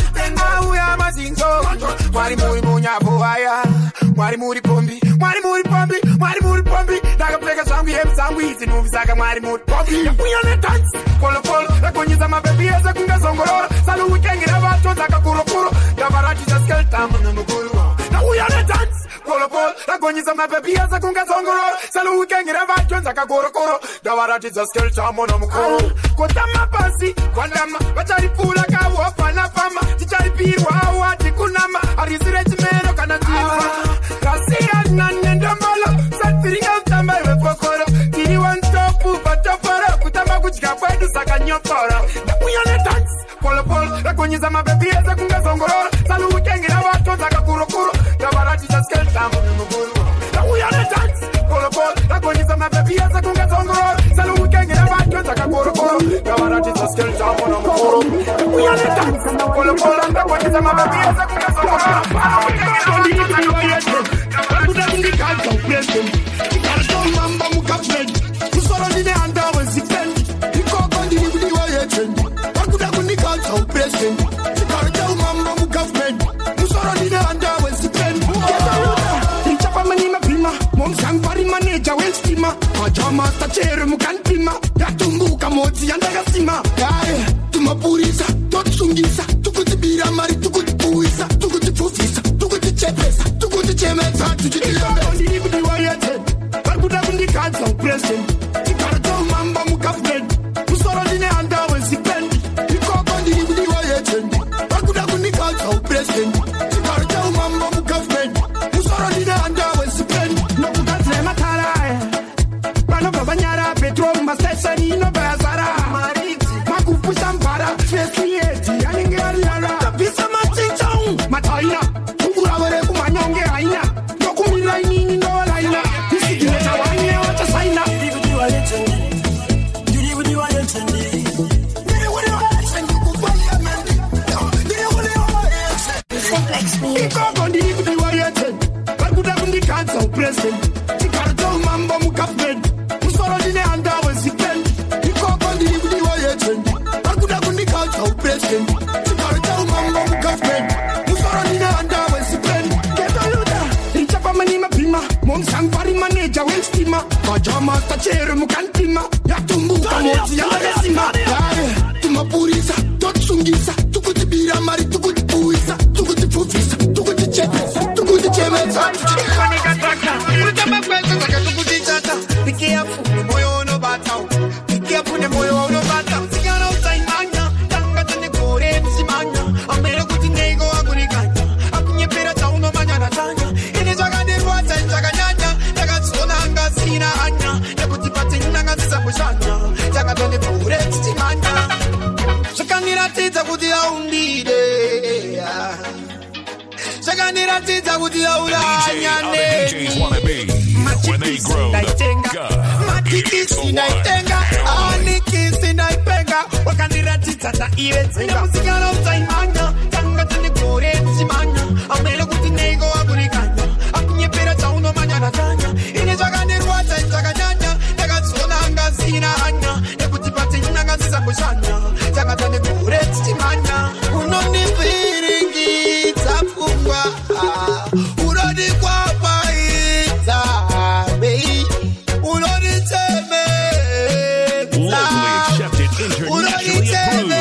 ah, we are my sing-song. Mwari muri munya boaya, mwari muri pombi, mwari muri pombi, mwari muri pombi. Daga plega zangu yem zangu hizi nuvi saka mwari muri pombi. We on the dance, polo polo, la kunyeza mabebi eza kunga zongororo. Salu weekend ina watu zaka kuro kuro. Dabaraji za skel tamu numukuru. Now we on the dance, polo polo, la kunyeza mabebi eza kunga zongororo. Salu weekend ina watu zaka kuro kuro. Dabarati za skill chamo na mkoro. Kotama pasi, kwandama, wachari pula kawo panapama. Tichari pirwa wati kunama. Arizire chimero kana tifa. Rasia nane ndomolo. Satiri utamba iwe pokoro. Tiri one topu patoporo. Kutama kuchika kwedu saka nyoporo. Na uyane dance, polo polo. La kunyeza mabebi eza kunga zongororo. Salu weekend ina watu zaka kuro kuro. Dabarati za skill chamo na mkoro. Na uyane dance, polo polo. La kunyeza mabebi eza kunga zongororo. Salu weekend ina watu zaka kuro kuro. Dabarati za skill chamo na mkoro. We on the dance, polo polo. La kunyeza mabebi eza kunga zongororo. Salu weekend ina watu zaka kuro kuro. Kuda kundikanta uplesem. Ikarto mamba mukapred. Kusoro nine anda wezipend. Ikoko ndini kudiwa yetend. Kuda kundikanta uplesem. Ikarto mamba mukapred. Kusoro nine anda wezipend. Inchapa mani mapima. Momsang pari maneja welstima. Majama stachere mukantima. Yatumbuka moti yandaga sima. Kaya tumapurisa. Totsungisa. Tukutibira mari tukutipuisa. Tukutipufisa. Tukutichepesa. Tukutichemesa. Tukutichemesa. kundikadza upresident chigaro mamba mugavhumendi musoro ndine handa wezipendi ikoko ndiri kudiwa yechendi vakuda kundikadza upresident chigaro chaumamba mugavhumendi musoro ndine handa wezipendi nokugadzira matara vanobva vanyara petrol mastation inobva yazara makupusha mbara fesiyeti yanenge yariyara tabvisa machichau mataina unguravere kumanyonge haina nokumirira inini ndovaraina isigireta wane wachasaina ikoko ndiri kudiwa yechendi vari kuda kundikadza upresident chigaro chaumamba mugavhumendi musoro ndine handa wezipendi ikoko ndiri kudiwa yechendi vari kuda kundikadza upresident chigaro chaumamba mugavhumendi musoro ndine handa wezipendi ngetoyuda richapamani mabhima momsangwari maneja wenstima majamasta chere mukantima yatumbuka modzi yandagasima tumapurisa totsungisa tukutibira mari tukutipuyisa tukutipfufisa tukutichepesa tukutichemesa Shakanira kuti aundide Shakanira tita kuti auranyane D Js wanna be when they grow the Matikisi naitenga Anikisi naipenga Wakandira tita ta iwezenga Musikana utaimanya Tanga tani kore msimanya Amele kuti nego akurikanya Akunyepera chauno manya natanya Ine shakanirwa cha chakanyanya Nega tsona anga zina hanya Nekuti pati nanga zisa kushanya Tanga tani kore msimanya Unonifiringita pungwa Urodi kwa paita Bei Urodi teme locally accepted, internationally approved.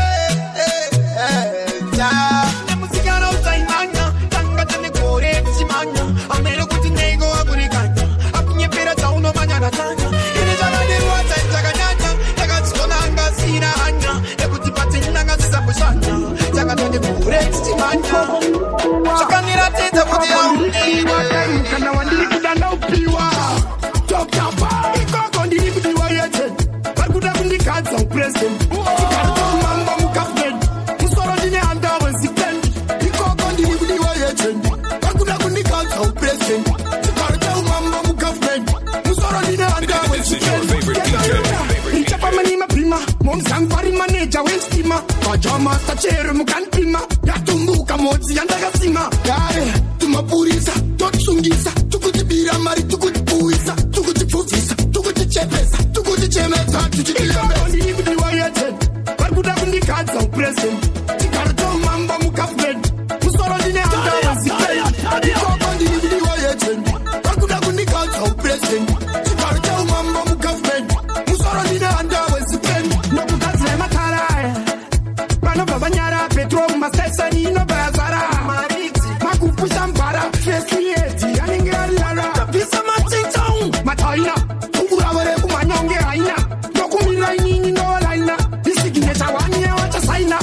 Musikana utaimanya Tanga tani kore msimanya Amele kuti nego akurikanya Akunyepera chauno manya natanya Ine shakanirwa cha chakanyanya Nega tsona anga zina hanya Nekuti pati nanga zisa kushanya Tanga tani kore msimanya Shakanira tita kuti aundide kana wandiri kudanda upiwa tokapa ikoko ndiri kudiwa yechendi vari kuda kundikadza upresident chigaro chaumamba mugavhumendi musoro ndine handa wezipendi ikoko ndiri kudiwa yechendi vari kuda kundikadza upresident chigaro chaumamba mugavhumendi musoro ndine handa wezipendi richapamani mabhima momzangwari maneja wenstima majamasta chere mukantima yatumbuka modzi yandagasima yare tumapurisa totsungisa tukutibira mari tukutipuyisa tukutipfufisa tukutichepesa tukutichemesa tuchitiambondiri kudiwa yechendi vari kuda kundikadza upresident chigaro chaumamba mugavhumendi musoro ndine handa wezipendi ikoko ndiri kudiwa yechendi vari kuda kundikadza upresident chigaro chaumamba mugavhumendi musoro ndine handa wezipendi nokugadzira matara vanobva vanyara petrol mastation inobva yazara makupusha mbara fesiyeti yanenge yariyara tabvisa machichau mataina unguravere kumanyonge haina nokumirira inini ndovaraina isignecha wanie wachasaina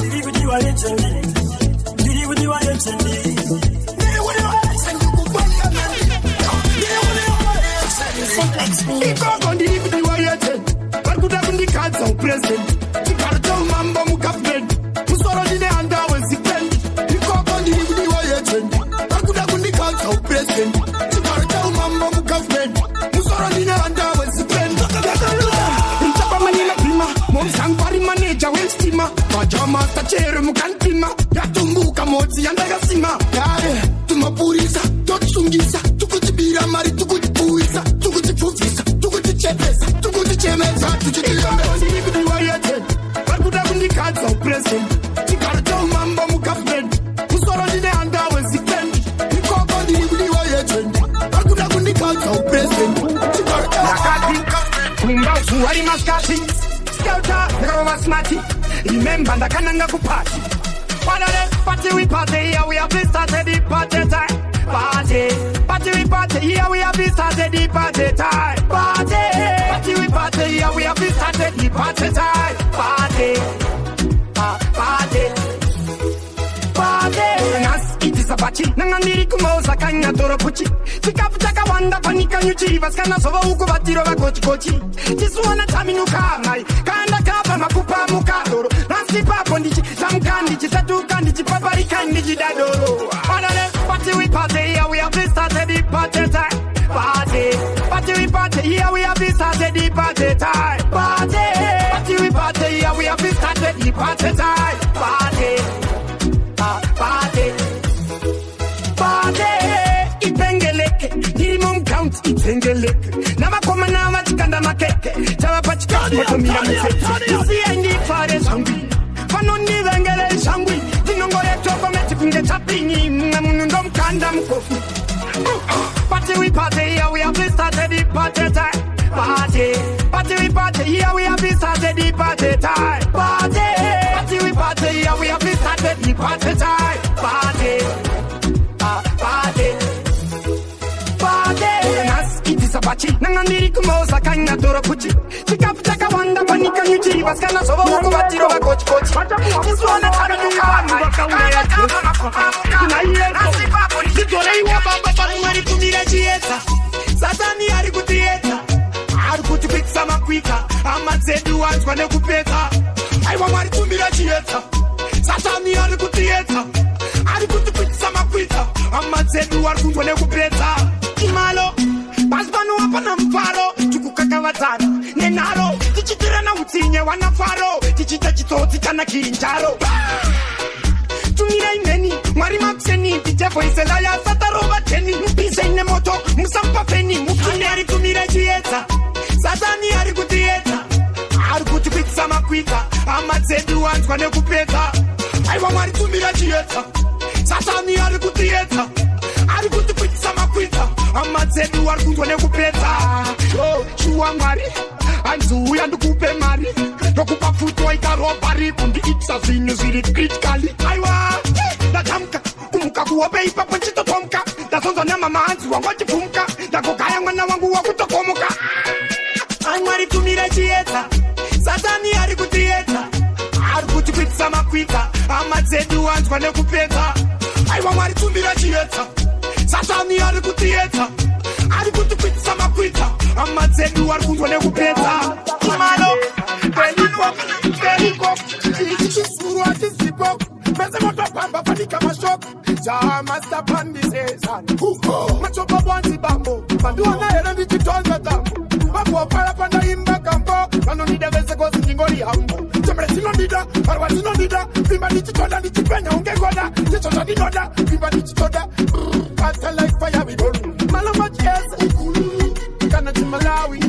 ikoko ndiri kudiwa yechendi vari kuda kundikadza upresident chigaro chaumamba mugavhumendi musoro ndine handa wezipendi ikoko ndiri kudiwa yechendi vari kuda kundikadza upresident chigaro chaumamba mugavhumendi musoro ndine handa wezipendi richapamani mabhima momzangwari maneja wenstima majamasta chere mukantima yatumbuka modzi yandagasima yare tumapurisa totsungisa tukutibira mari tukutipuyisa tukutipfufisa tukutichepesa tukutichemesa tuchitiambondiri kudiwa yechendi vari kuda kundikadza upresident chigaro chaumamba mugavhumendi musoro ndine handa wezipendi ikoko ndiri kudiwa yechendi vari kuda kundikadza upresident chigaro chaumamba kumba zuva rimaskati skauta ndakarova smati remember ndakananga kupati Party we party, yeah, we have started the party time. Party, party we party, here we have started the party time. Party, party we party, here we have started the party time. Party, uh, party, party. Nas it is a party. Nangandiri kumosa kanya toro puchi. Tikapu chaka wanda panika nyuchi. Vaskana sova uko batiro va kochi kochi. Jisuana taminuka mai. Kanda kapa makupa mukadoro. Nasi papo ndichi, samkandi chisatu kandi chipapari kandi chidadoro. Party we party, here we have started the party time. Party, party we party, here we have started the party time. Party, party we party, here we have started the party time. Party, uh, party, party. Ipengeleke, minimum count ipengeleke. Nama koma nama chikanda makeke. Chava pachika moto mira mseke. Isi endi fare shangwi, fanoni vengele shangwi. Dinongore choko mechi kunge chapingi. Namunundom kanda mkofi. Party we party, here we have started the party time. Party, party we party, here we have started the party time. Party, party we party, here we have started the party time. Party, uh, party, party. Nas it is a party. Nangandiri kumosa kanya toro puchi. Chikapu chaka wanda panika nyuchi. Vaskana sova uko batiro va kochi kochi. Jisuana taminuka mai. Kanda kapa makupa muka. Nasi papo ni chitore iwa bamba panumari kumira chieta. Satani ari kutieta. Ari kutipitsa makwika. Amadzedu wanzwa nekupeta. Aiwa mwari kumira chieta. Satani ari kutieta. Ari kutipitsa makwika. Amadzedu ari kunzwa nekupeta. Imalo Pasbanu apana mparo Chukukaka watana Nenaro Tichitira na utinye wanafaro Tichita chitoti kana kirinjaro Tumira imeni Mwari makseni Tijefo iselaya Sataro bateni Mpise ine moto Musampa feni Mukineri tumira jieta Satani ari kutieta Ari kutipitsa makwika Amadzedu wanzwa nekupeta Aiwa mwari tumira jieta Satani ari kutieta Ari kutipitsa makwika Amadzedu ari kunzwa nekupeta Oh, shuwa mwari Anzuya ndukupe mari Dokupa futwa ikarobari Kundi itsa zinu ziri kritikali Aiwa, natamka Kumuka kuope ipa panchito tomka Dasonzo nyama maanzi wangu jifumka Dakokaya mwana wangu wakutokomoka Ai mwari tumira jieta Satani ari kutieta Ari kutipitsa makwika Amadzedu wanzwa nekupeta Aiwa mwari tumira jieta Satani ari kutieta Ari kutipitsa makwika Amadzedu ari kunzwa nekupeta Imalo Beliko Beliko Chisuru atisipo Meze moto pamba panika mashop Jama stapandi sezan Machopa wanti bambo Manduana elandi chitonga tambo Mambo para panda imba kambo Mano nida vese kosi kingori hambo Jemre sino nida, parwa sino nida Bimba ni chitonda ni chipenya unge goda Chitonda ni noda, bimba ni chitonda Kata like fire we burn Malama chese Kana chimalawi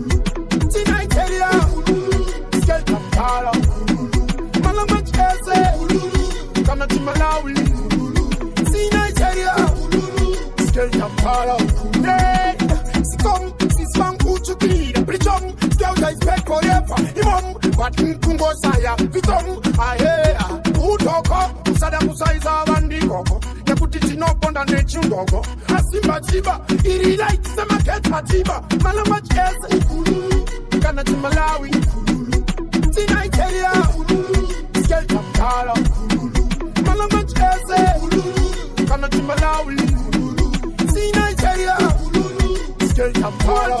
Ti Nigeria Skel Kampala Malama chese Kana chimalawi Ti Nigeria Skel Kampala Hey Sikom Sisman Uchukida Prichom Skel guys pet forever Imam Batin Kungo Saya Vitom Ahe Utoko Usada Musaiza Wandi Koko Yakuti no ponda nechi ndogo Asimba chiba Iri light Sema ket matiba Malama chese Kana chimalawi Ti Nigeria Skel Kampala Malama chese Kana chimalawi Ti Nigeria Skel Kampala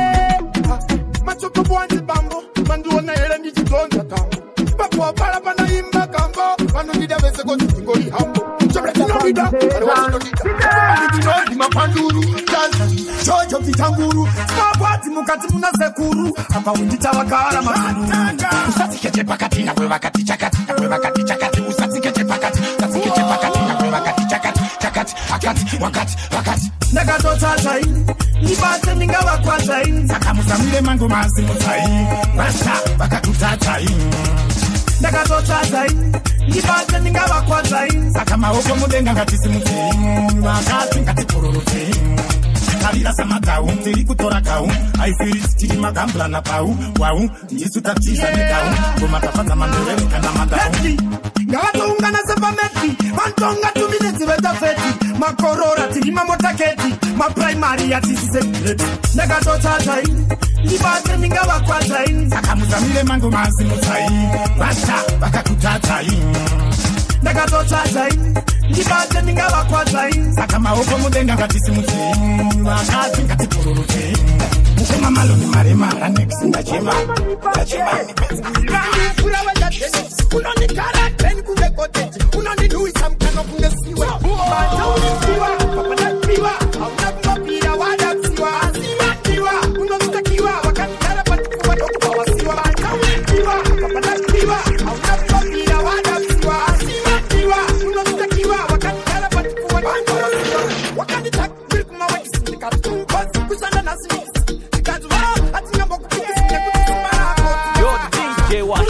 Machoka buanti bambo Manduona ele niti donja tambo Papo para pana imba kambo Manu nida vese kosi tingori hambo Chomre tinonida Arwa tinonida Mani tinodi mapanduru Jojo vitanguru Mabwati mukati muna sekuru Hapa undita wakara makuru Usatikeche pakati na kwe wakati chakati Na kwe wakati chakati Usatikeche pakati Usatikeche pakati na kwe wakati chakati Chakati, akati, wakati, wakati Nagato tata ini Nibate ninga wakwata ini Saka musamile mangu mazi mutai Rasta, wakatu tata ini Nagato tata ini Nibate ninga wakwata ini Saka maoko mudenga ngatisi muti Wakati ngati pururu ti Kalila samatau, tiri kutora kau. I feel it, tiri magambla na pau. Wow, jisu tatiza ni kau. Kumatafata mandere kana madau. Gato ungana sepa meti, mantonga tu minutes beta feti. Makorora tiri mamota keti, ma primary ati sisepileti. Negato chatai, libate ninga wakwatai. Sakamuzamile mango mazi mutai, rasha baka kutatai. Negato chatai, libate ninga wakwatai. Sakama oko mudenga katisi muti, wakati kati pururuti. Mukuma malo ni marema, next in the chema, the chema ni pesa. Kura wenda tene, unoni kara tene kuwe kote. Unoni lui samkano kunge siwa. Mata unisiwa, papana kiwa. Auna kumapira wada siwa. Siwa kiwa, unonuta kiwa. Wakati kara pati kuwa dokuwa wasiwa. Mata unisiwa, papana kiwa. Auna kumapira wada siwa. Siwa kiwa, unonuta kiwa. Wakati kara pati kuwa dokuwa wasiwa. Wakati tak milkuma wakisi nikatu. Kosi kusanda nasi. Nikatu wao, ati ngambo kupikisi nekutu marako. Yo, D J Washi.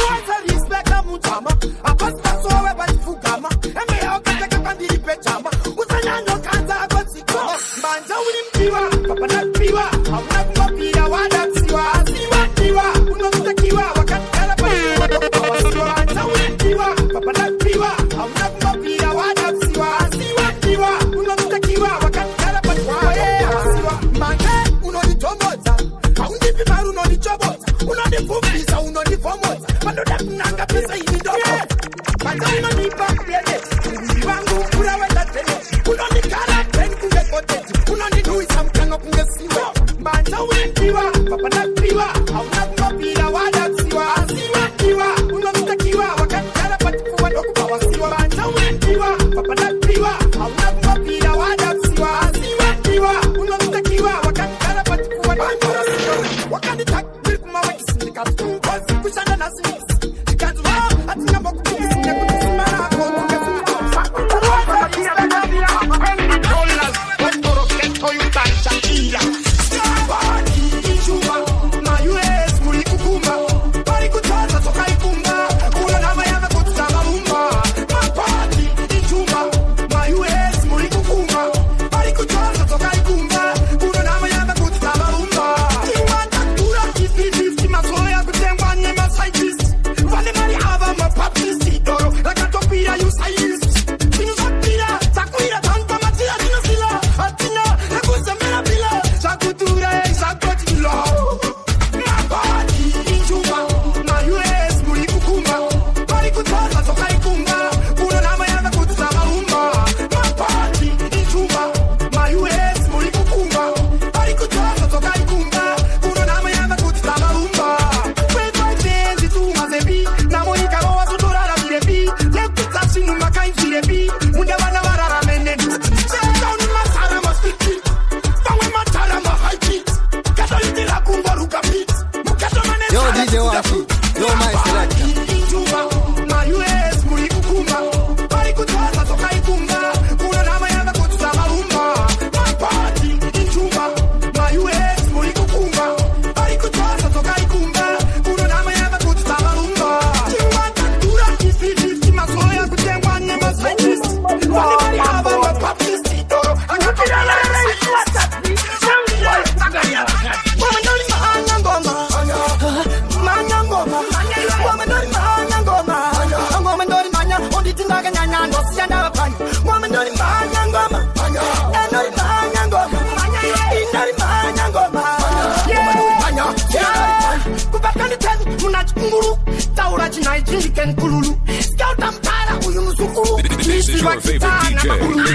This is your favorite D J.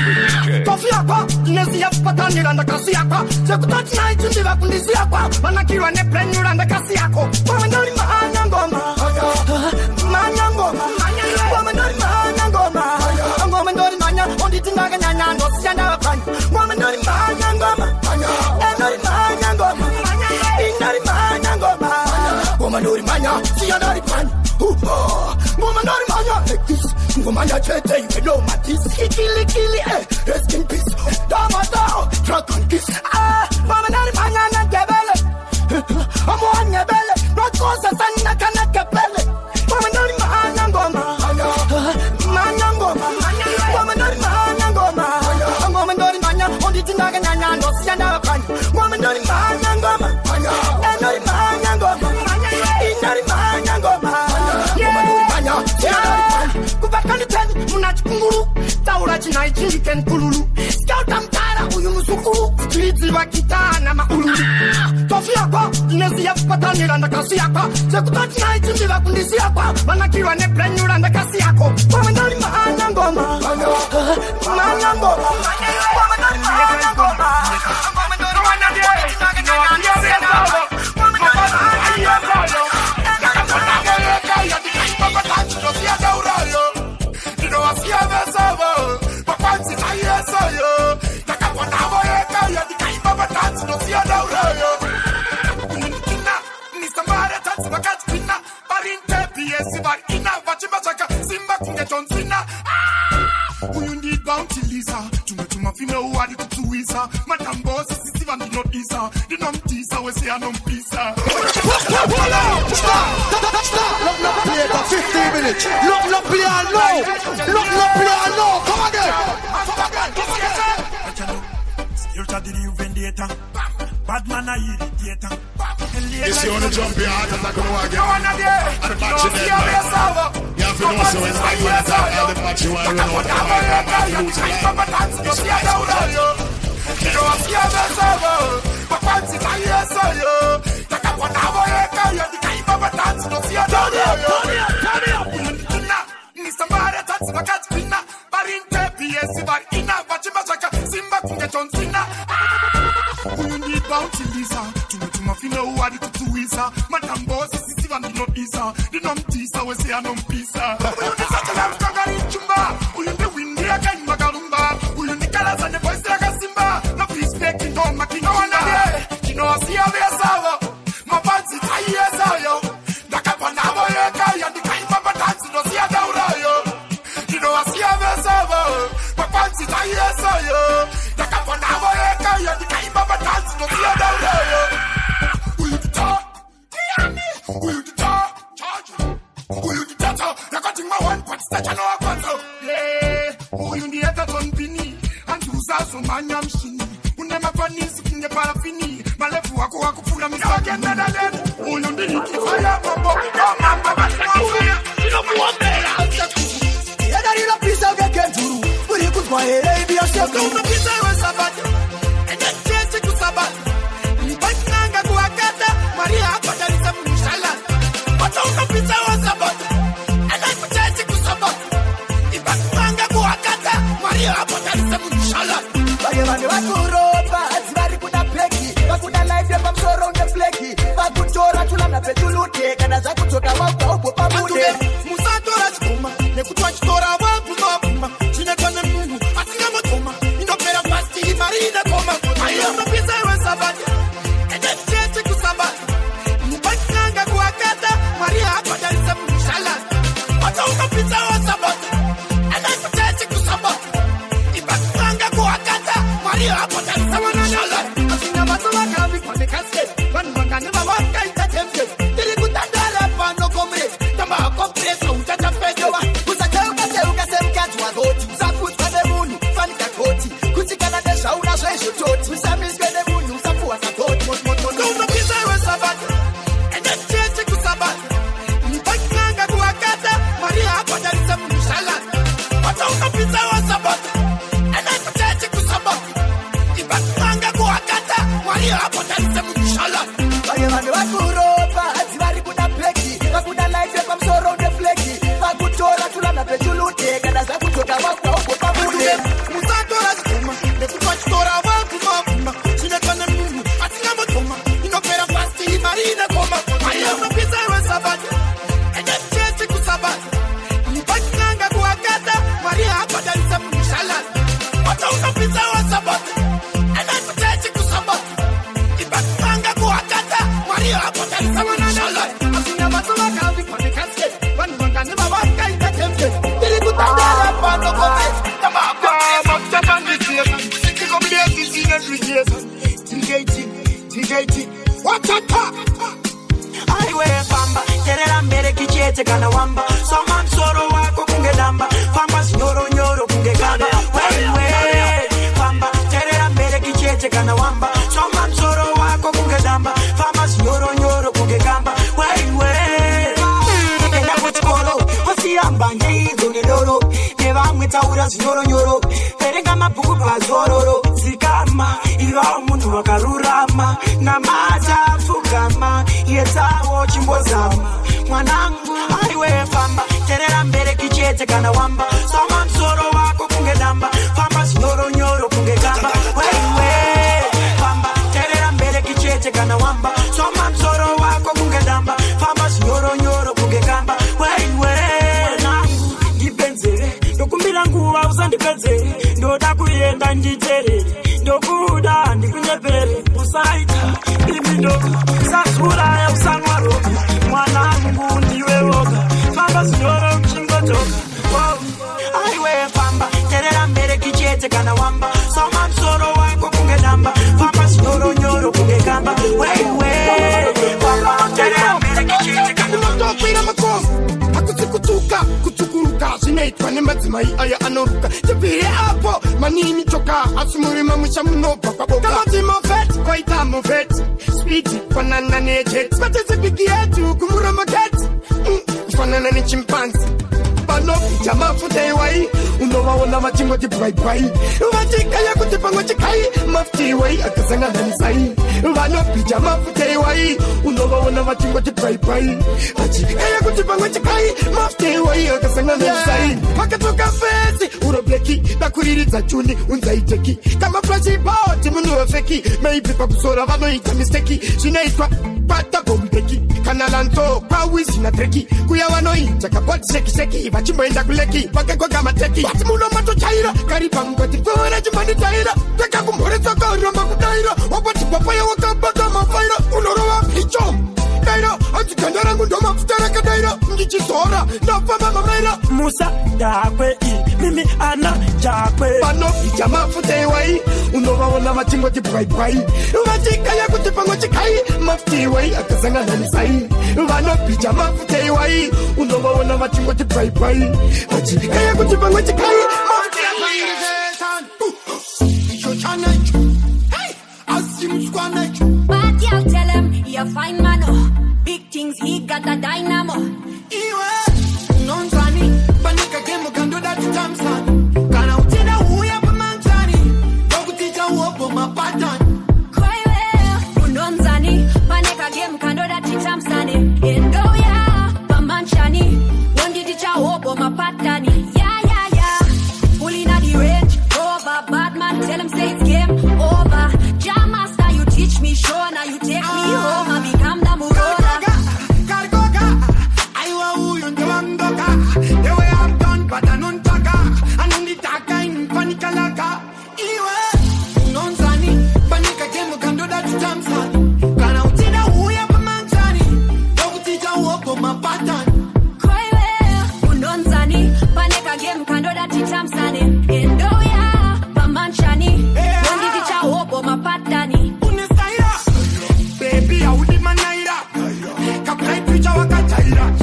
Kofi yako, inezia kupata nilanda kasi yako. Sekutati na itundi wakundisi yako. Wanakiwa ne pleni ulanda kasi yako. Wamendori mahanya ngoma. Mahanya ngoma. Wamendori mahanya ngoma. Wamendori mahanya, ondi tindaga nyanya ndo siyanda wakanya. Wamendori mahanya ngoma. Endori mahanya ngoma. Indori mahanya ngoma. Wamendori mahanya, siyanda wakanya. Wamendori mahanya, like this. Ngomanya chete, you know my kiss. Kili kili, eh, rest in peace. Dama dao, drug and kiss. Ah, mama nani manya na gebele. Amo anya bele, no kosa sana kana kepele. Mama nani manya ngoma. Manya ngoma. Mama nani manya ngoma. Mama nani manya, ondi tindaga nyanya ndo siyanda wakanya. China chicken kululu. Scout amtara uyu musuku. Kids wakitana maululu. Tofia kwa inezi ya patani randa kasi yako. Sekuta China chindi wakundisi yako. Manakiwa ne plenyu randa kasi yako. Wamandali mahana ngoma. Mahana ngoma. Wamandali mahana ngoma. Bounty Lisa, to me to my female who are the two Isa. Madam boss, this is even not Isa. The num Tisa, we say I num Pisa. Stop! Stop! Look, look, play for fifteen minutes. Look, look, play low. Look, look, play low. Come again. Come again. You're the vendetta. Bad man, I irritator. If you want to jump your heart, I'm not going to argue. I'm the match in there. You have to know so when I go to all the match you want to run out of my head, I'm losing life. It's nice for that. You know I'm scared of myself. My pants is high, so you. Take up one hour, you're the kind of a dance. Don't see a down here. Turn me up, turn me up. Mister Mara, that's my cat's pinna. Barinte, P S, Barina, Vachimachaka, Simba, Kunga, Sina. You need bounty, Lisa. To my female who are the two Isa. Madam boss, this is even not Isa. The num Tisa, we say I num Pisa. You such a love kagari chumba. You the windy again, Magalumba. You the colors and the voice like a Simba. No peace making, no making, no one day. You know, I see a vessel. My pants is high as yo. The Capanabo, and the kind of a dance, no see a down, yo. You know, I see a vessel. My pants is high as yo. The Capanabo, and the kind of a dance, no see a down, yo. Will you talk? Will you talk? Charge you. Will you talk? You're cutting my one part, that I know I want to. Yeah. Will you need a ton pini? And you saw some man, I'm shini. When I'm a funny, skin the parafini. My left walk, walk, full of me, so I get another then. Will you need to fire, Mambo? Come on, Papa, you don't want me. Yeah, that is a piece of the game. Will you put my head in yourself? Don't be so Sabbath. And then change it to Sabbath. Maria, but there is a Mishalan. But don't know pizza was about. And I put it to Sabbath. If I can't go a cata, Maria, but there is a Mishalan. But you want to roll, but it's very good at Peggy. But good at life, I'm so around the flaky. But good to Ratula, the Petulu, and as I could talk about Papa, Musatora, they could watch Tora, Puma, Chinatan, I think I'm a Puma. You know, better past Marina, Puma. I am a pizza was about. And then change it to Sabbath. Maria, but there is a Mishalan. But don't know pizza was about. And I put it to Sabbath. If I can't go a cata, Maria, but there is a Mishalan. I think I'm a Tomaka for the casket. One man can never walk like that tempted. Did it put that dollar no comrade? Tobacco place, so that a federal. Who's a tell that you can send cat to a goat. Zaput for the moon, Fanica Coti. Could you get a show? That's why you told. With some is going to moon, you support a goat. Don't know pizza was about. And then change it to Sabbath. Maria, but there is a Mishalan. But don't know pizza was about. And I put it to Sabbath. If I can't go a cata, Maria, but there is a Mishalan. But you want to go over, it's very good at Peggy. I could have liked them, I'm so around the flaky. I could tell her to learn a bit to loot it, and as I could talk about the Papa, Musatora's Puma, the Tora, Puma, she not on the moon. I think I'm a Puma, you know, better fast, Marina, Puma. I am a pizza was about. And then change it to Sabbath. Maria, but there is a Mishalan. But don't know pizza was about. And I put it to Sabbath. If I can't go a cata, Maria, but there is a Mishalan. I think I'm a Tomaka for the casket. One man can never walk like that tempted. Did it put that dollar for no comment? Tobacco, I'm just on the table. Sitting up there, this is every year. T J T, T J T, what's a talk? I wear Bamba, Terra Mereki Kana Wamba, some man soro wako kungedamba, Pamba Nyoro Nyoro Kungegaba, Way, Pamba, Terra Mereki Kana Wamba, some man soro wako kungedamba, Pamba Nyoro Nyoro Kungegamba, Way, and I would follow, what's the Amba, Doro, Never taura zinyoro nyoro verenga mabhuku pazororo zikama iva munhu wakarurama namata fugama yetsawo chimbozama mwanangu aiwe famba terera mbere kichete kana wamba soma msoro wako kunge damba famba zinyoro nyoro kunge gamba weiwe famba terera mbere kichete kana wamba soma msoro wako kunge damba famba zinyoro nyoro kunge gamba weiwe nangu ndipenzere ndokumbira nguva usandipedzere ndoda kuenda nditerere ndokuda ndikunyepere usaita imindo sazuraya usanwaroka mwanangu ndiwe woga famba zinyoro mchingotoka aiwe famba terera mbere kichete kana wamba soma msoro wako kunge damba famba zinyoro nyoro kunge gamba weiwe famba terera mbere kichete kana wamba kutuka kutukuruka zinaitwa nemadzimai aya anoruka tibvire apo manini toka asi murima musha munobva kwaboka kamati mofet kwaita mofet spidi fanana nejet matezibigi yetu kumura maketi fanana nechimpanzi vanopita mafuta iwai unovaona vachingoti bwaibai vachikaya kuti pamwe chikai mafuta iwai akasanganisai vanopita mafuta iwai unovaona vachingoti bwaibai vachikaya kuti pamwe chikai mafuta iwai akasanganisai pakatoka fesi urobleki dakuriridza chuni unzaiteki kama flashiboti munhu wefeki maybe pakusora vanoita misteki zvinoitwa patagombeki kana lanto pawisi na treki kuya vanoita kaboti shekisheki vachimboenda kuleki vakagoga mateki vati muno matochaira karipa mukati pfuura chimanditaira tekakumhoretsa karamba kudaira wapati papaya wakabata mafaira unorova icho daira adziganda rangu ndomafuta rakadaira ndichizora ndafamba mamaira musa dakwe i mimi ana jakwe vanopita mafuta iwai unovaona vachingoti bwaibwai vachikaya kuti pamwe chikai mafuta iwai akasanganisai vanopita mafuta iwai unovaona vachingoti bwaibwai vachikaya kuti pamwe chikai mafuta iwai icho chanacho asimskwanacho but y'all tell him he a fine man oh. Big things he got a dynamo iwe nonzani panika game kando da tamsan kana utina uya pamanzani dokutija uopo mapatan kwaiwe unonzani panika game kando da tamsani endo ya pamanchani wonditicha uopo mapatani yeah yeah yeah pulling at the range over bad man tell him say it's game over jam master you teach me show now you take me home and become the murora the way I'm done, but I don't talk. I don't need that kind panica laka. Iwe, non sani, panica game can do that to Samson. Can I tell you who you are, Manzani? Don't teach you up on my pattern. Kwaiwe, non sani, panica game can do that to Samson. Endo ya, pamanchani, don't teach you up on my pattern. Unestaira, baby, I would demand naira. Kaplay preacher wakataira.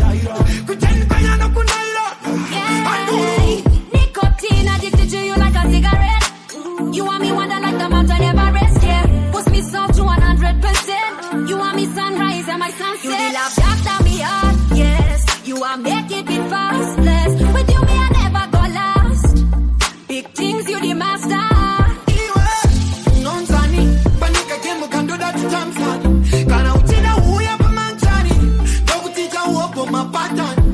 Nicotine addicted to you like a cigarette. You want me wonder like the mountain Everest, yeah. Push me soft to one hundred percent. You want me sunrise and my sunset. You the love doctor me heart, yes. You want make it be fastless. With you me I never go last. Big things you the master. Iwe, non sani, panika game can do that to Samson. Kana utina uya pa manchani. Dokutija uopo mapatan.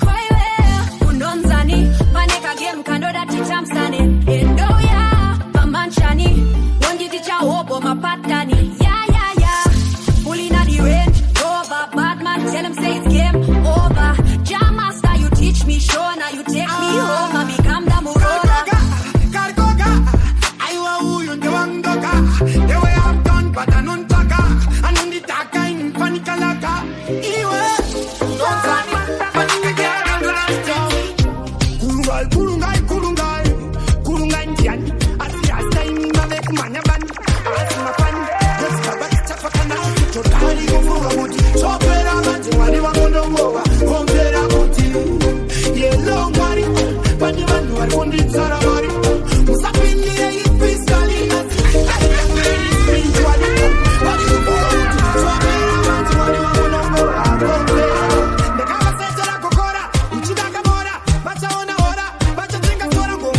Game can do that to Tamsani. Endo ya, pamanchani. One did it ya obo my patani. Yeah, yeah, yeah. Pulling at the range. Over, bad man, tell him say it's game over. Jam master, you teach me, show now you take me home and become the murora. Kargoga, I wa uyu ndewangoka. The way I'm done, but I don't talk. I don't need that kind panica laka. Iwe, don't tell me, panica game can do that stuff. Kurungai, kurungai, kurungai ndiani. Asi asta imina meku manyaban. Asi mafan, yes kabaki chapakana. Chotari kufura muti, chopera mati wani wakondo mwoga. Kompera muti, yellow mari. Bani manu wari kondi tsara mari. Musapini ya ipiskali nasi. Ayakuri spirituali. Bani kufura muti, chopera mati wani wakondo mwoga. Kompera. Nekama sechera kokora, uchidaka mora. Bacha ona ora.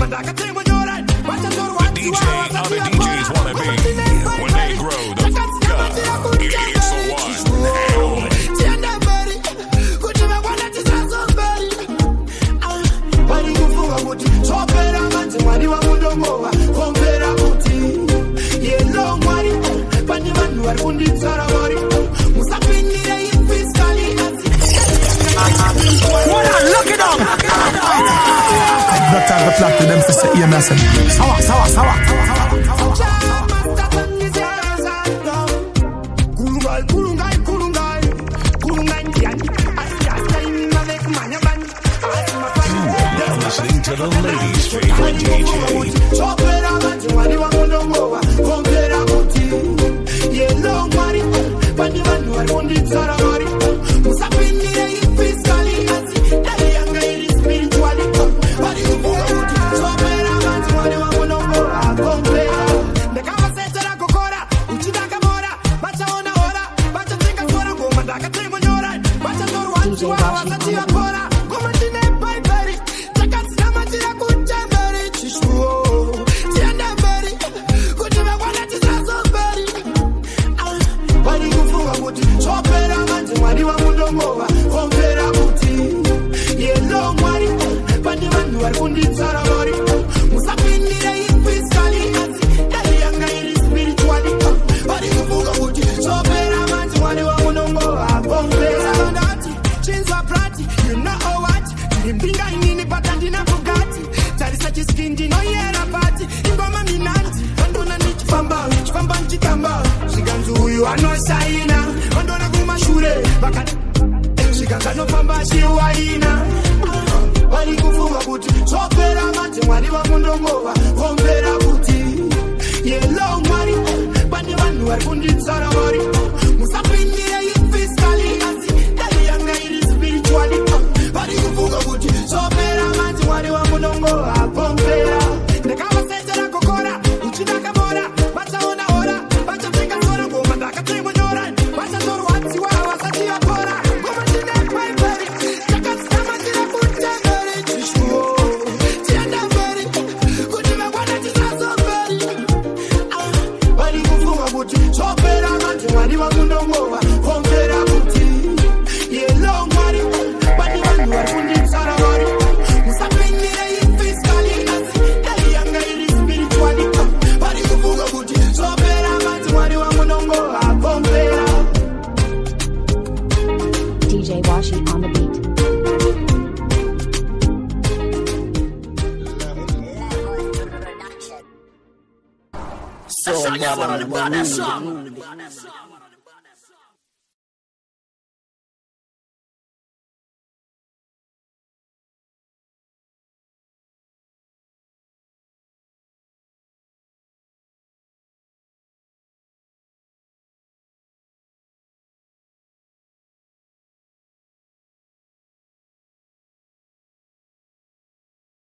to say, yeah, man, sawa, sawa, sawa, Kurungai, kurungai, kurungai, kurungai, Now listening to the ladies' favorite D J.